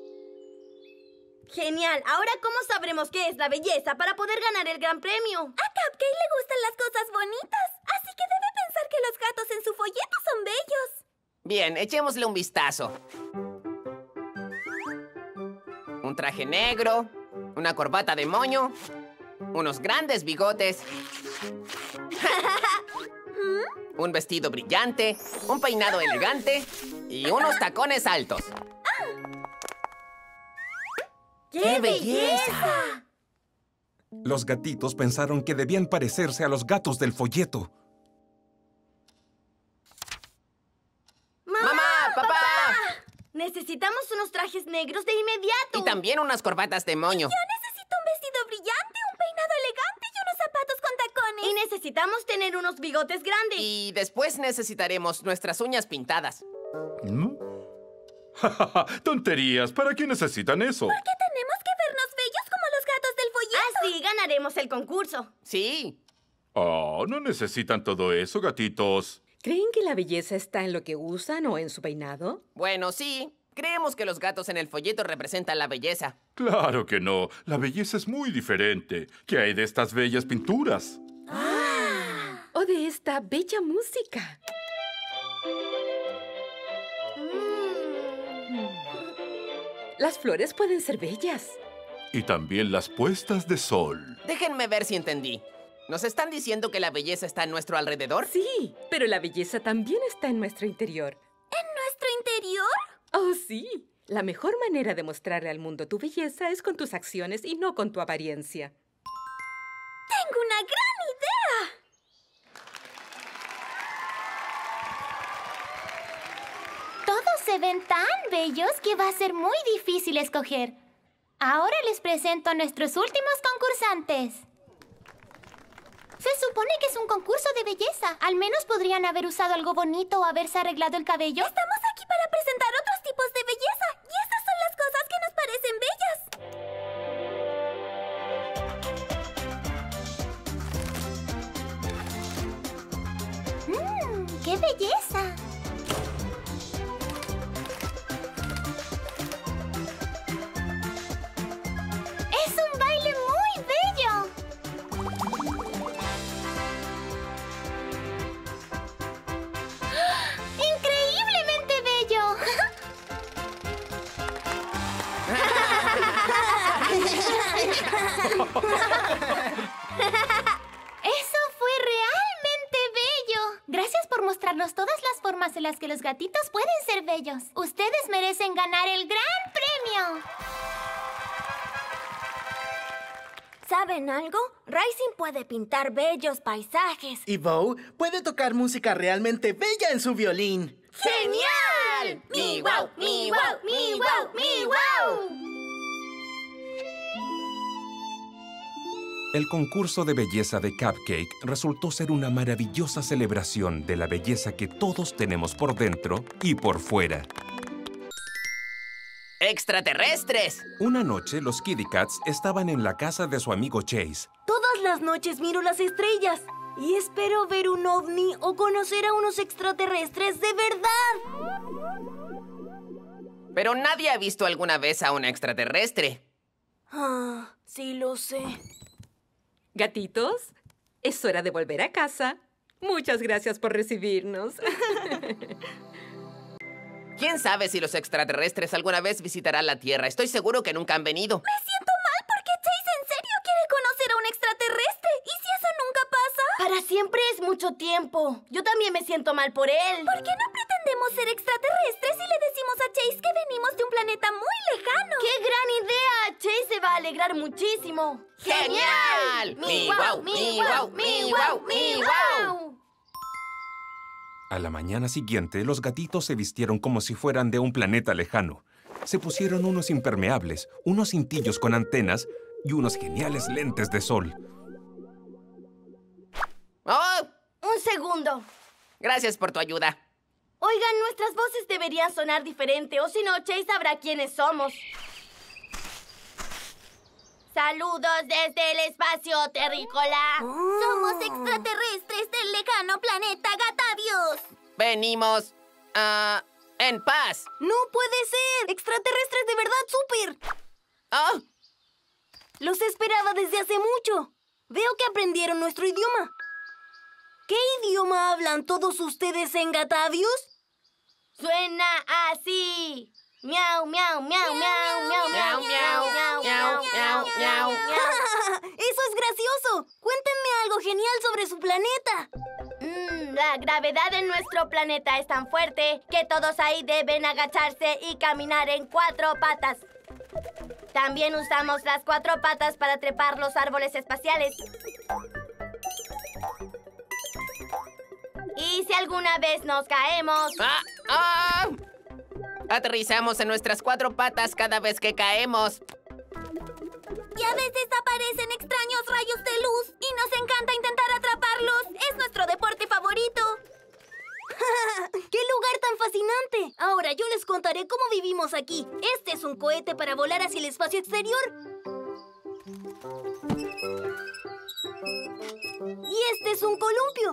Genial. Ahora, ¿cómo sabremos qué es la belleza para poder ganar el gran premio? A Cupcake le gustan las cosas bonitas, así que debe pensar que los gatos en su folleto son bellos. Bien, echémosle un vistazo. Un traje negro, una corbata de moño, unos grandes bigotes, un vestido brillante, un peinado elegante y unos tacones altos. ¡Qué belleza! Los gatitos pensaron que debían parecerse a los gatos del folleto. ¡Mamá! ¡Papá! Necesitamos unos trajes negros de inmediato. Y también unas corbatas de moño. Yo necesito un vestido brillante, un peinado elegante y unos zapatos con tacones. Y necesitamos tener unos bigotes grandes. Y después necesitaremos nuestras uñas pintadas. ¡Tonterías! ¿Para qué necesitan eso? Porque tenemos que vernos bellos como los gatos del folleto. Así ganaremos el concurso. Sí. Oh, no necesitan todo eso, gatitos. ¿Creen que la belleza está en lo que usan o en su peinado? Bueno, sí. Creemos que los gatos en el folleto representan la belleza. Claro que no. La belleza es muy diferente. ¿Qué hay de estas bellas pinturas? O de esta bella música. Las flores pueden ser bellas. Y también las puestas de sol. Déjenme ver si entendí. ¿Nos están diciendo que la belleza está en nuestro alrededor? Sí, pero la belleza también está en nuestro interior. ¿En nuestro interior? Oh, sí. La mejor manera de mostrarle al mundo tu belleza es con tus acciones y no con tu apariencia. ¡Tengo una gran idea! Todos se ven tan bellos que va a ser muy difícil escoger. Ahora les presento a nuestros últimos concursantes. Se supone que es un concurso de belleza. Al menos podrían haber usado algo bonito o haberse arreglado el cabello. Estamos aquí para presentar otros tipos de belleza. Y estas son las cosas que nos parecen bellas. ¡Qué belleza! ¡Es un baile muy bello! ¡Increíblemente bello! ¡Eso fue realmente bello! en las que los gatitos pueden ser bellos. Ustedes merecen ganar el gran premio. ¿Saben algo? Rising puede pintar bellos paisajes. Y Bo puede tocar música realmente bella en su violín. ¡Genial! ¡Mi wow! ¡Mi wow! ¡Mi wow! ¡Mi wow! El concurso de belleza de Cupcake resultó ser una maravillosa celebración de la belleza que todos tenemos por dentro y por fuera. ¡Extraterrestres! Una noche, los Kitty Cats estaban en la casa de su amigo Chase. Todas las noches miro las estrellas y espero ver un ovni o conocer a unos extraterrestres de verdad. Pero nadie ha visto alguna vez a un extraterrestre. Ah, sí lo sé. Gatitos, es hora de volver a casa. Muchas gracias por recibirnos. ¿Quién sabe si los extraterrestres alguna vez visitarán la Tierra? Estoy seguro que nunca han venido. Me siento mal porque Chase en serio quiere conocer a un extraterrestre. ¿Y si eso nunca pasa? Para siempre es mucho tiempo. Yo también me siento mal por él. ¿Por qué no pretendemos ser extraterrestres y le decimos a Chase que venimos de un planeta muy lejano? ¡Qué gran idea! Chase se va a alegrar muchísimo. ¡Genial! ¡Mi wow! ¡Mi wow! ¡Mi wow! ¡Mi wow! A la mañana siguiente, los gatitos se vistieron como si fueran de un planeta lejano. Se pusieron unos impermeables, unos cintillos con antenas y unos geniales lentes de sol. ¡Oh! Un segundo. Gracias por tu ayuda. Oigan, nuestras voces deberían sonar diferente, o si no, Chase sabrá quiénes somos. Saludos desde el espacio terrícola. Somos extraterrestres del lejano planeta Gatavius. Venimos en paz. ¡No puede ser! ¡Extraterrestres de verdad súper! ¡Oh! Los esperaba desde hace mucho. Veo que aprendieron nuestro idioma. ¿Qué idioma hablan todos ustedes en Gatavius? Suena así. Miau, miau, miau, miau, miau, miau, miau, miau, miau, miau, miau. ¡Eso es gracioso! Cuéntenme algo genial sobre su planeta. La gravedad en nuestro planeta es tan fuerte que todos ahí deben agacharse y caminar en 4 patas. También usamos las 4 patas para trepar los árboles espaciales. Y si alguna vez nos caemos... Aterrizamos en nuestras 4 patas cada vez que caemos. Y a veces aparecen extraños rayos de luz y nos encanta intentar atraparlos. Es nuestro deporte favorito. ¡Qué lugar tan fascinante! Ahora yo les contaré cómo vivimos aquí. Este es un cohete para volar hacia el espacio exterior. Y este es un columpio.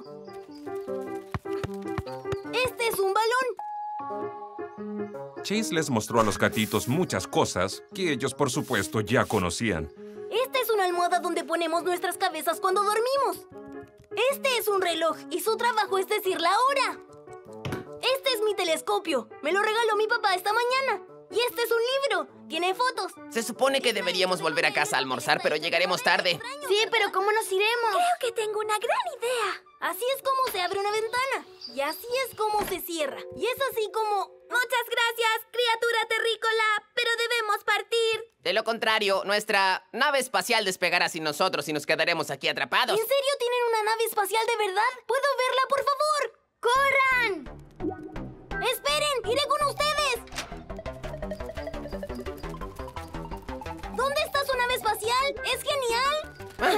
Este es un balón. Chase les mostró a los gatitos muchas cosas que ellos, por supuesto, ya conocían. Esta es una almohada donde ponemos nuestras cabezas cuando dormimos. Este es un reloj y su trabajo es decir la hora. Este es mi telescopio. Me lo regaló mi papá esta mañana. Y este es un libro. Tiene fotos. Se supone que deberíamos volver a casa a almorzar, pero llegaremos tarde. Sí, pero ¿cómo nos iremos? Creo que tengo una gran idea. Así es como se abre una ventana. Y así es como se cierra. Y es así como... Muchas gracias, criatura terrícola, pero debemos partir. De lo contrario, nuestra nave espacial despegará sin nosotros y nos quedaremos aquí atrapados. ¿En serio tienen una nave espacial de verdad? ¿Puedo verla, por favor? ¡Corran! ¡Esperen! ¡Iré con ustedes! ¿Dónde está su nave espacial? ¡Es genial!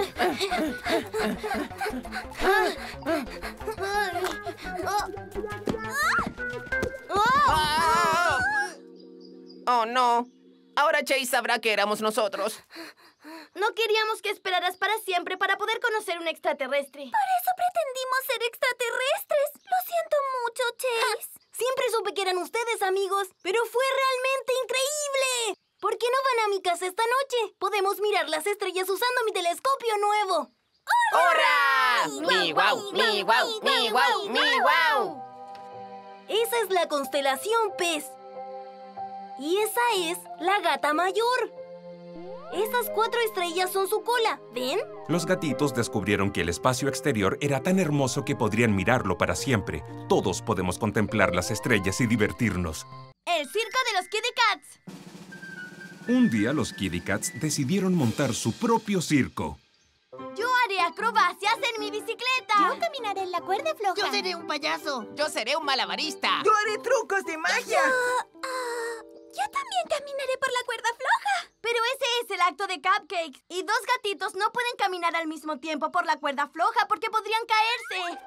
¡Oh, no! Ahora Chase sabrá que éramos nosotros. No queríamos que esperaras para siempre para poder conocer un extraterrestre. Por eso pretendimos ser extraterrestres. Lo siento mucho, Chase. Siempre supe que eran ustedes, amigos, pero fue realmente increíble. ¿Por qué no van a mi casa esta noche? Podemos mirar las estrellas usando mi telescopio nuevo. ¡Hurra! ¡Mi guau! ¡Mi guau! ¡Mi guau! ¡Mi guau! Esa es la constelación Pez. Y esa es la gata mayor. Esas 4 estrellas son su cola. ¿Ven? Los gatitos descubrieron que el espacio exterior era tan hermoso que podrían mirarlo para siempre. Todos podemos contemplar las estrellas y divertirnos. El circo de los Kitty Cats. Un día los Kitty Cats decidieron montar su propio circo. Yo haré acrobacias en mi bicicleta. Yo caminaré en la cuerda floja. Yo seré un payaso. Yo seré un malabarista. Yo haré trucos de magia. Yo también caminaré por la cuerda floja. Pero ese es el acto de Cupcake. Y 2 gatitos no pueden caminar al mismo tiempo por la cuerda floja porque podrían caerse.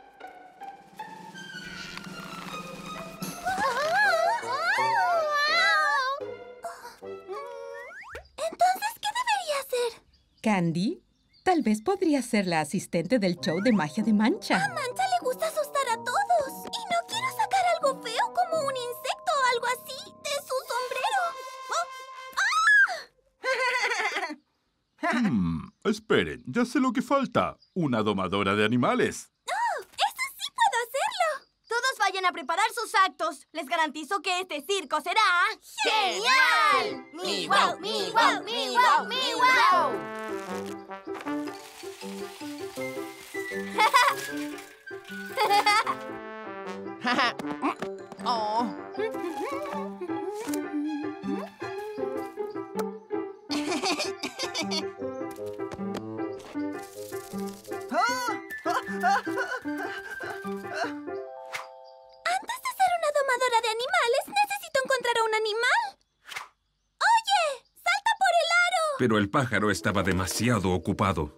Entonces, ¿qué debería hacer? Candy, tal vez podría ser la asistente del show de magia de Mancha. A Mancha le gusta asustar a todos. Y no quiero sacar algo feo como un insecto o algo así de su sombrero. Esperen, ya sé lo que falta. Una domadora de animales. ¡Oh! ¡Eso sí puedo hacerlo! Todos vayan a preparar sus actos. Les garantizo que este circo será... ¡genial! ¡Mi wow, mi wow, mi wow, mi wow! Oh. Antes de ser una domadora de animales, necesito encontrar a un animal. ¡Oye! ¡Salta por el aro! Pero el pájaro estaba demasiado ocupado.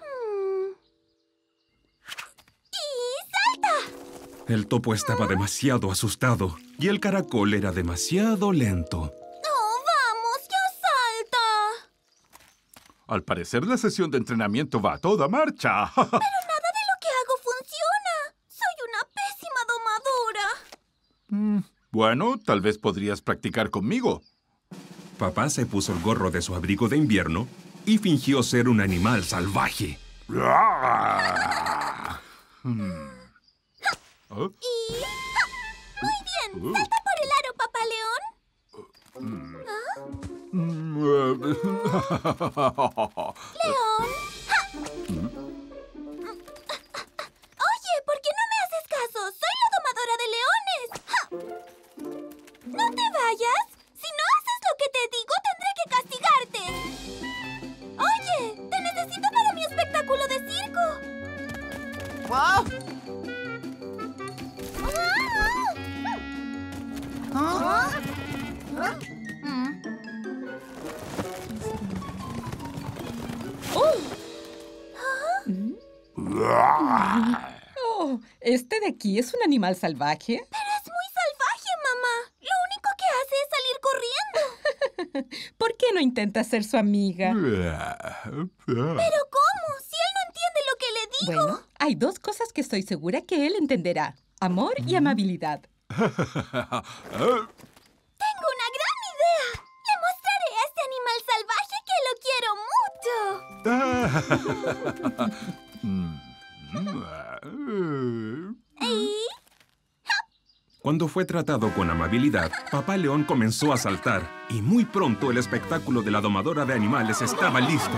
¡Y salta! El topo estaba demasiado asustado y el caracol era demasiado lento. ¡Oh, vamos! ¡Ya salta! Al parecer la sesión de entrenamiento va a toda marcha. Pero nada de lo que hago funciona. Soy una pésima domadora. Bueno, tal vez podrías practicar conmigo. Papá se puso el gorro de su abrigo de invierno y fingió ser un animal salvaje. Muy bien. ¡Salta por el aro, Papá León! ¡León! Oye, ¿por qué no me haces caso? ¡Soy la domadora de leones! ¡No te vayas! Si no haces lo que te digo, tendré que castigarte. Oye, te necesito para mi espectáculo de circo. ¡Wow! Oh, ¿este de aquí es un animal salvaje? Pero es muy salvaje, mamá. Lo único que hace es salir corriendo. ¿Por qué no intenta ser su amiga? ¿Pero cómo? Si él no entiende lo que le digo. Bueno, hay 2 cosas que estoy segura que él entenderá. Amor y amabilidad. Tengo una gran idea. Le mostraré a este animal salvaje que lo quiero mucho. Cuando fue tratado con amabilidad, Papá León comenzó a saltar y muy pronto el espectáculo de la domadora de animales estaba listo.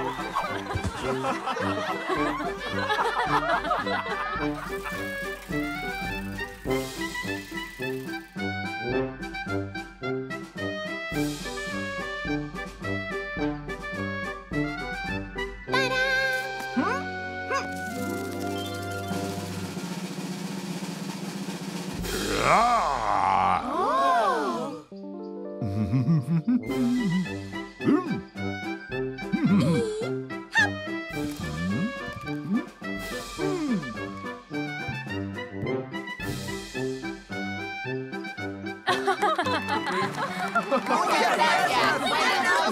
Muchas gracias. Buenas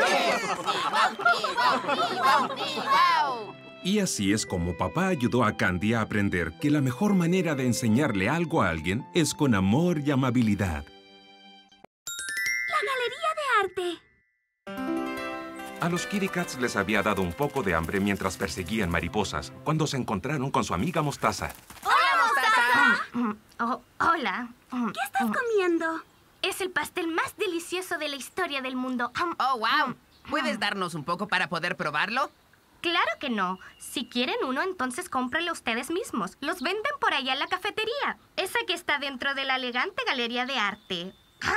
noches. Y así es como papá ayudó a Candy a aprender que la mejor manera de enseñarle algo a alguien es con amor y amabilidad. La galería de arte. A los Kitty Cats les había dado un poco de hambre mientras perseguían mariposas, cuando se encontraron con su amiga Mostaza. ¡Hola, Mostaza! Oh, hola. ¿Qué estás comiendo? Es el pastel más delicioso de la historia del mundo. ¡Oh, wow! ¿Puedes darnos un poco para poder probarlo? Claro que no. Si quieren uno, entonces cómprenlo ustedes mismos. Los venden por allá en la cafetería. Esa que está dentro de la elegante galería de arte.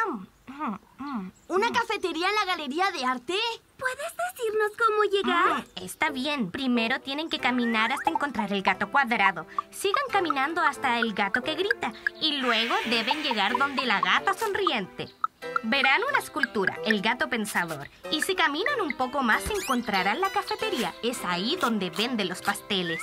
¿Una cafetería en la galería de arte? ¿Puedes decirnos cómo llegar? Está bien. Primero tienen que caminar hasta encontrar el gato cuadrado. Sigan caminando hasta el gato que grita. Y luego deben llegar donde la gata sonriente. Verán una escultura, el gato pensador. Y si caminan un poco más, encontrarán la cafetería. Es ahí donde venden los pasteles.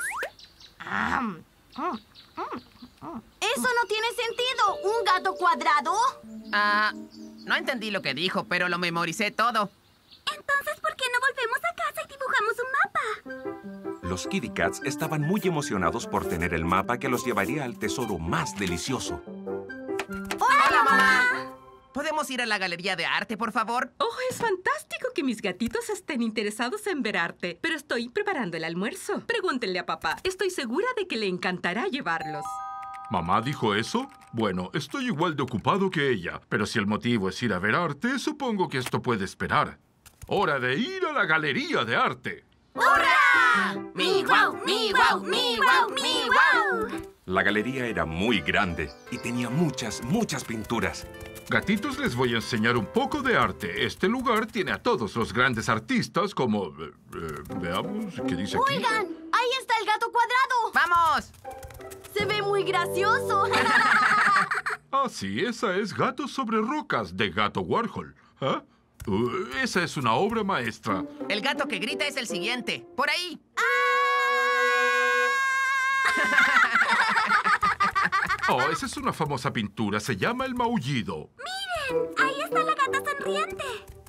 ¡Eso no tiene sentido! ¿Un gato cuadrado? No entendí lo que dijo, pero lo memoricé todo. Entonces, ¿por qué no volvemos a casa y dibujamos un mapa? Los Kitty Cats estaban muy emocionados por tener el mapa que los llevaría al tesoro más delicioso. ¡Hola, mamá! ¿Podemos ir a la galería de arte, por favor? Oh, es fantástico que mis gatitos estén interesados en ver arte. Pero estoy preparando el almuerzo. Pregúntenle a papá. Estoy segura de que le encantará llevarlos. ¿Mamá dijo eso? Bueno, estoy igual de ocupado que ella. Pero si el motivo es ir a ver arte, supongo que esto puede esperar. ¡Hora de ir a la galería de arte! ¡Hurra! ¡Mi guau, mi guau, mi guau, mi guau! La galería era muy grande y tenía muchas pinturas. Gatitos, les voy a enseñar un poco de arte. Este lugar tiene a todos los grandes artistas como... veamos, ¿qué dice aquí? ¡Oigan! ¡Ahí está el gato cuadrado! ¡Vamos! ¡Se ve muy gracioso! Ah, sí, esa es Gatos sobre Rocas, de Gato Warhol. ¿Ah? Esa es una obra maestra. El gato que grita es el siguiente. ¡Por ahí! Oh, esa es una famosa pintura. Se llama El Maullido. ¡Miren! Ahí está la gata sonriente.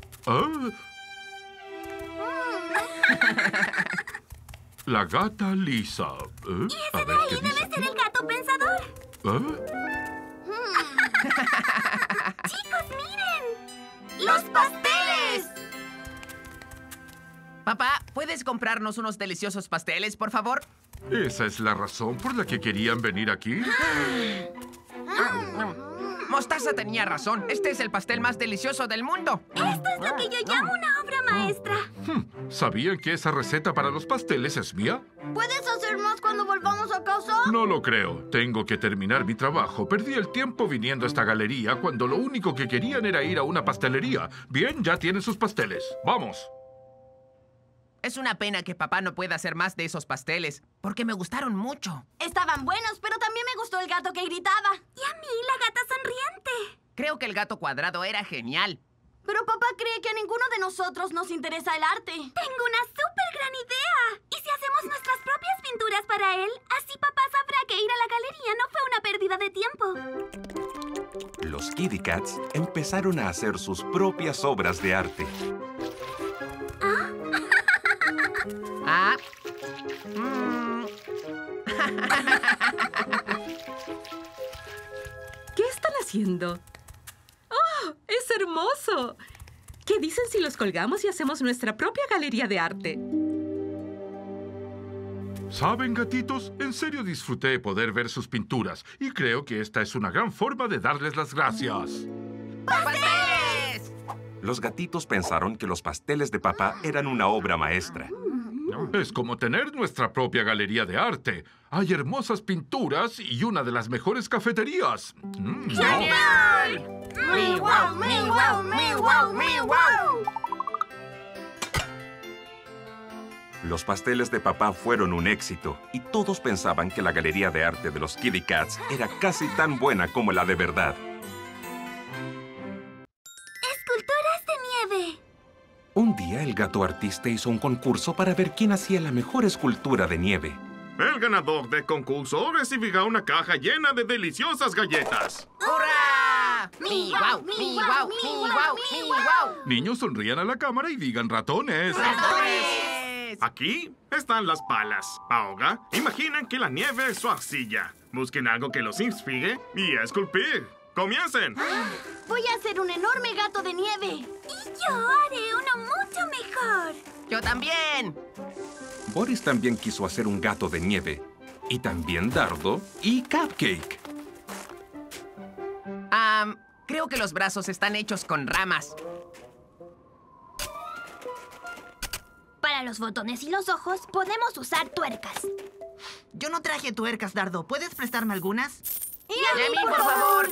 La gata Lisa. Y ese de ahí debe ser el gato pensador. ¡Chicos, miren! ¡Los pasteles! Papá, ¿puedes comprarnos unos deliciosos pasteles, por favor? ¿Esa es la razón por la que querían venir aquí? Mostaza tenía razón. Este es el pastel más delicioso del mundo. Esto es lo que yo llamo una obra maestra. ¿Sabían que esa receta para los pasteles es mía? ¿Puedes hacer más cuando volvamos a casa? No lo creo. Tengo que terminar mi trabajo. Perdí el tiempo viniendo a esta galería cuando lo único que querían era ir a una pastelería. Bien, ya tienen sus pasteles. ¡Vamos! Es una pena que papá no pueda hacer más de esos pasteles, porque me gustaron mucho. Estaban buenos, pero también me gustó el gato que gritaba. Y a mí, la gata sonriente. Creo que el gato cuadrado era genial. Pero papá cree que a ninguno de nosotros nos interesa el arte. Tengo una súper gran idea. ¿Y si hacemos nuestras propias pinturas para él? Así papá sabrá que ir a la galería no fue una pérdida de tiempo. Los Kitty Cats empezaron a hacer sus propias obras de arte. ¿Qué están haciendo? ¡Oh! ¡Es hermoso! ¿Qué dicen si los colgamos y hacemos nuestra propia galería de arte? ¿Saben, gatitos? En serio disfruté poder ver sus pinturas y creo que esta es una gran forma de darles las gracias. ¡Pasteles! Los gatitos pensaron que los pasteles de papá eran una obra maestra. Es como tener nuestra propia galería de arte. Hay hermosas pinturas y una de las mejores cafeterías. ¡Genial! ¡Mi guau, mi guau, mi guau, mi guau! Los pasteles de papá fueron un éxito y todos pensaban que la galería de arte de los Kitty Cats era casi tan buena como la de verdad. Esculturas de nieve. Un día el gato artista hizo un concurso para ver quién hacía la mejor escultura de nieve. El ganador del concurso recibirá una caja llena de deliciosas galletas. ¡Hurra! ¡Mi guau, mi guau, mi guau, mi guau! Niños, sonrían a la cámara y digan ratones. ¡Ratones! Aquí están las palas. Ahora, imaginen que la nieve es su arcilla. Busquen algo que los inspire y a esculpir. ¡Comiencen! Voy a hacer un enorme gato de nieve. Y yo haré uno mucho mejor. ¡Yo también! Boris también quiso hacer un gato de nieve. Y también Dardo y Cupcake. Creo que los brazos están hechos con ramas. para los botones y los ojos, podemos usar tuercas. Yo no traje tuercas, Dardo. ¿Puedes prestarme algunas? ¡Y a mí, por favor!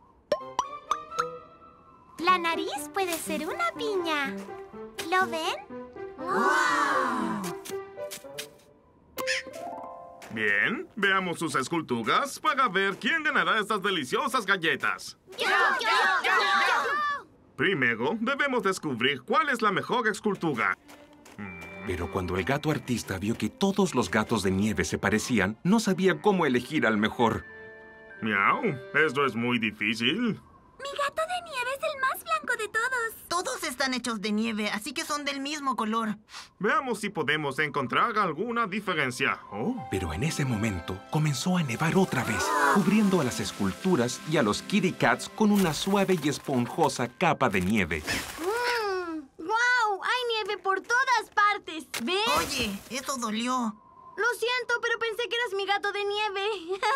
La nariz puede ser una piña. ¿Lo ven? ¡Wow! Bien, veamos sus esculturas para ver quién ganará estas deliciosas galletas. ¡Yo! Primero, debemos descubrir cuál es la mejor escultura. Pero cuando el gato artista vio que todos los gatos de nieve se parecían, no sabía cómo elegir al mejor. Miau, esto es muy difícil. Mi gato de nieve es el más blanco de todos. Todos están hechos de nieve, así que son del mismo color. Veamos si podemos encontrar alguna diferencia. Oh. Pero en ese momento comenzó a nevar otra vez, cubriendo a las esculturas y a los kitty cats con una suave y esponjosa capa de nieve. ¡Guau! ¡Hay nieve por todas partes! ¿Ves? Oye, eso dolió. Lo siento, pero pensé que eras mi gato de nieve.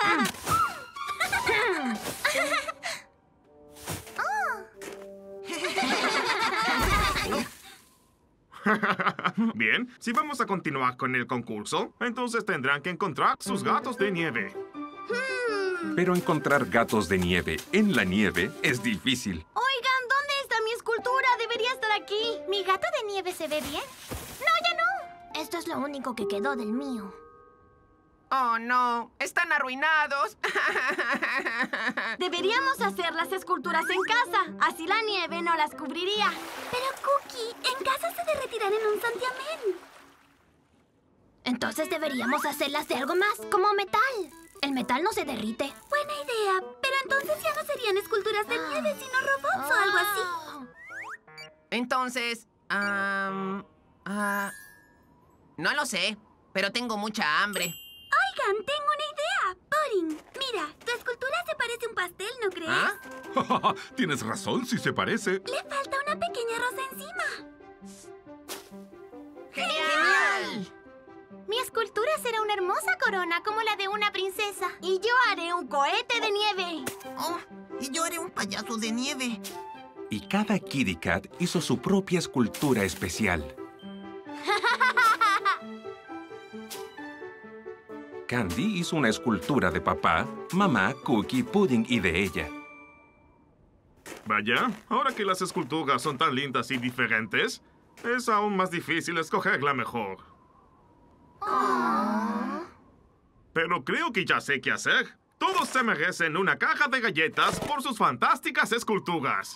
Bien, si vamos a continuar con el concurso, entonces tendrán que encontrar sus gatos de nieve. Pero encontrar gatos de nieve en la nieve es difícil. Oigan, ¿dónde está mi escultura? Debería estar aquí. ¿Mi gato de nieve se ve bien? No, ya no. Esto es lo único que quedó del mío. ¡Oh, no! ¡Están arruinados! Deberíamos hacer las esculturas en casa. Así la nieve no las cubriría. Pero, Cookie, en casa se derretirán en un santiamén. Entonces deberíamos hacerlas de algo más, como metal. El metal no se derrite. Buena idea, pero entonces ya no serían esculturas de nieve, sino robots o algo así. Entonces, no lo sé, pero tengo mucha hambre. Oigan, tengo una idea. Pudding, mira, tu escultura se parece a un pastel, ¿no crees? ¿Ah? Tienes razón, sí se parece. Le falta una pequeña rosa encima. ¡Genial! Mi escultura será una hermosa corona como la de una princesa. Y yo haré un cohete de nieve. Oh, y yo haré un payaso de nieve. Y cada kitty cat hizo su propia escultura especial. Candy hizo una escultura de papá, mamá, Cookie, Pudding y de ella. Vaya, ahora que las esculturas son tan lindas y diferentes, es aún más difícil escoger la mejor. Pero creo que ya sé qué hacer. Todos se merecen una caja de galletas por sus fantásticas esculturas.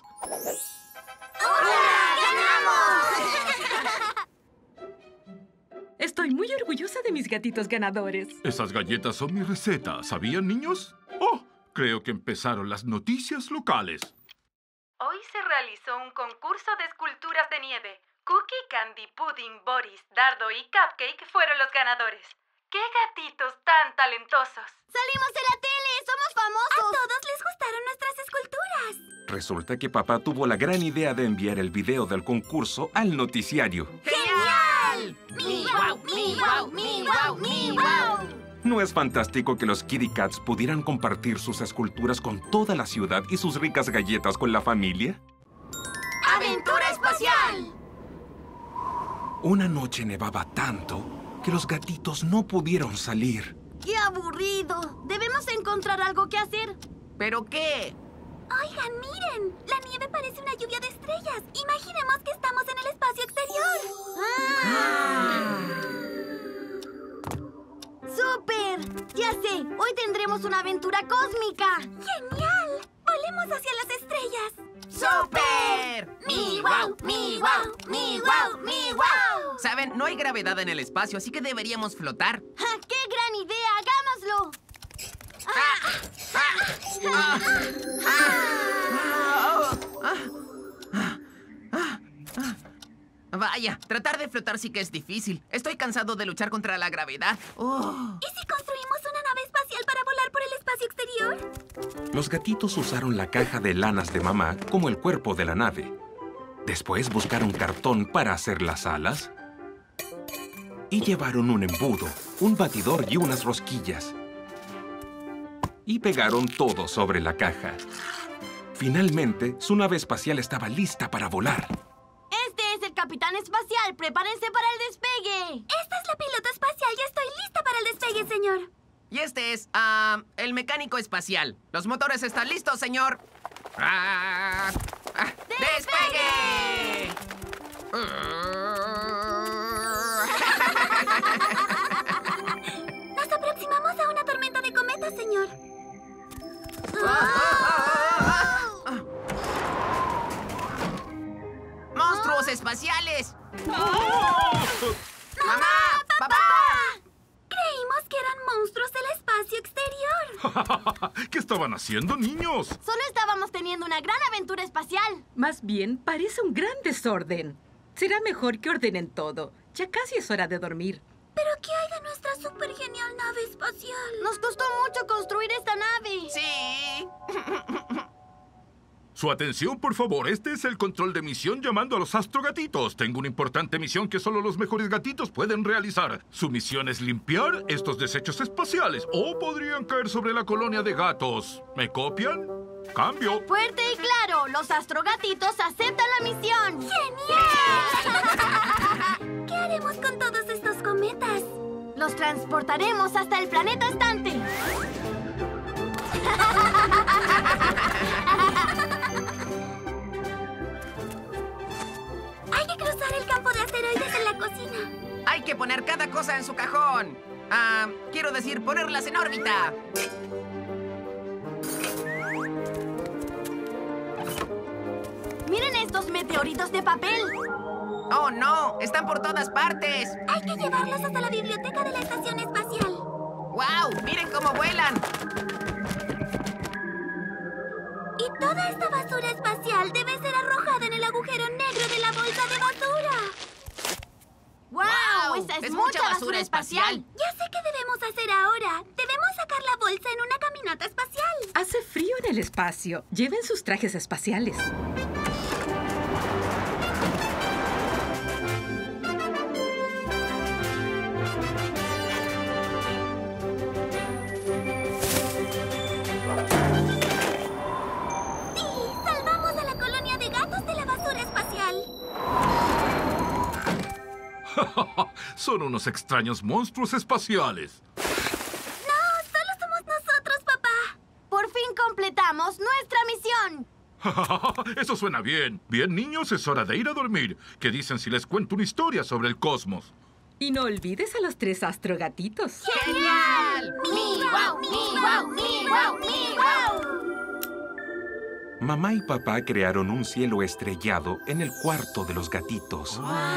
Estoy muy orgullosa de mis gatitos ganadores. Esas galletas son mi receta, ¿sabían, niños? Oh, creo que empezaron las noticias locales. Hoy se realizó un concurso de esculturas de nieve. Cookie, Candy, Pudding, Boris, Dardo y Cupcake fueron los ganadores. ¡Qué gatitos tan talentosos! ¡Salimos en la tele! ¡Somos famosos! A todos les gustaron nuestras esculturas. Resulta que papá tuvo la gran idea de enviar el video del concurso al noticiario. ¡Genial! ¡Mi guau, mi guau, mi guau, mi guau! ¿No es fantástico que los kitty cats pudieran compartir sus esculturas con toda la ciudad y sus ricas galletas con la familia? ¡Aventura espacial! Una noche nevaba tanto que los gatitos no pudieron salir. ¡Qué aburrido! Debemos encontrar algo que hacer. ¿Pero qué? Oigan, miren. La nieve parece una lluvia de estrellas. Imaginemos que estamos en el espacio exterior. ¡Súper! Ya sé, hoy tendremos una aventura cósmica. ¡Genial! Volemos hacia las estrellas. ¡Súper! ¡Mi guau, mi guau, mi guau, mi guau! Saben, no hay gravedad en el espacio, así que deberíamos flotar. ¡Ja, ¡qué gran idea! ¡Hagámoslo! Vaya, tratar de flotar sí que es difícil. Estoy cansado de luchar contra la gravedad. ¿Y si construimos una nave espacial para volar por el espacio exterior? Los gatitos usaron la caja de lanas de mamá como el cuerpo de la nave. Después buscaron cartón para hacer las alas. Y llevaron un embudo, un batidor y unas rosquillas. Y pegaron todo sobre la caja. Finalmente, su nave espacial estaba lista para volar. Este es el Capitán Espacial, prepárense para el despegue. Esta es la piloto espacial. Ya estoy lista para el despegue, señor. Y este es, el mecánico espacial. Los motores están listos, señor. ¡Despegue! Nos aproximamos a una tormenta de cometas, señor. ¡Monstruos espaciales! ¡Mamá! ¡Papá! Creímos que eran monstruos del espacio exterior. ¿Qué estaban haciendo, niños? Solo estábamos teniendo una gran aventura espacial. Más bien, parece un gran desorden. Será mejor que ordenen todo. Ya casi es hora de dormir. ¿Pero qué hay de nuestra súper genial nave espacial? Nos costó mucho construir esta nave. Sí. Su atención, por favor. Este es el control de misión llamando a los astrogatitos. Tengo una importante misión que solo los mejores gatitos pueden realizar. Su misión es limpiar estos desechos espaciales o podrían caer sobre la colonia de gatos. ¿Me copian? Cambio. Fuerte y claro, los astrogatitos aceptan la misión. ¡Genial! ¿Qué haremos con todos estos cometas? Los transportaremos hasta el planeta estante. Hay que cruzar el campo de asteroides en la cocina. Hay que poner cada cosa en su cajón. Quiero decir, ponerlas en órbita. ¡Miren estos meteoritos de papel! ¡Oh, no! ¡Están por todas partes! Hay que llevarlos hasta la biblioteca de la estación espacial. ¡Wow! ¡Miren cómo vuelan! Y toda esta basura espacial debe ser arrojada en el agujero negro de la bolsa de basura. ¡Wow! ¡Esa es mucha basura espacial! Ya sé qué debemos hacer ahora. Debemos sacar la bolsa en una caminata espacial. Hace frío en el espacio. Lleven sus trajes espaciales. Son unos extraños monstruos espaciales. ¡No! ¡Solo somos nosotros, papá! ¡Por fin completamos nuestra misión! Eso suena bien. Bien, niños, es hora de ir a dormir. ¿Qué dicen si les cuento una historia sobre el cosmos? Y no olvides a los 3 astrogatitos. ¡Genial! ¡Miau, miau, miau, miau! Mamá y papá crearon un cielo estrellado en el cuarto de los gatitos.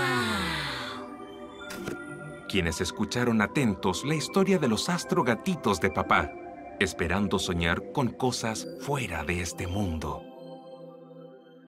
Quienes escucharon atentos la historia de los astrogatitos de papá, esperando soñar con cosas fuera de este mundo.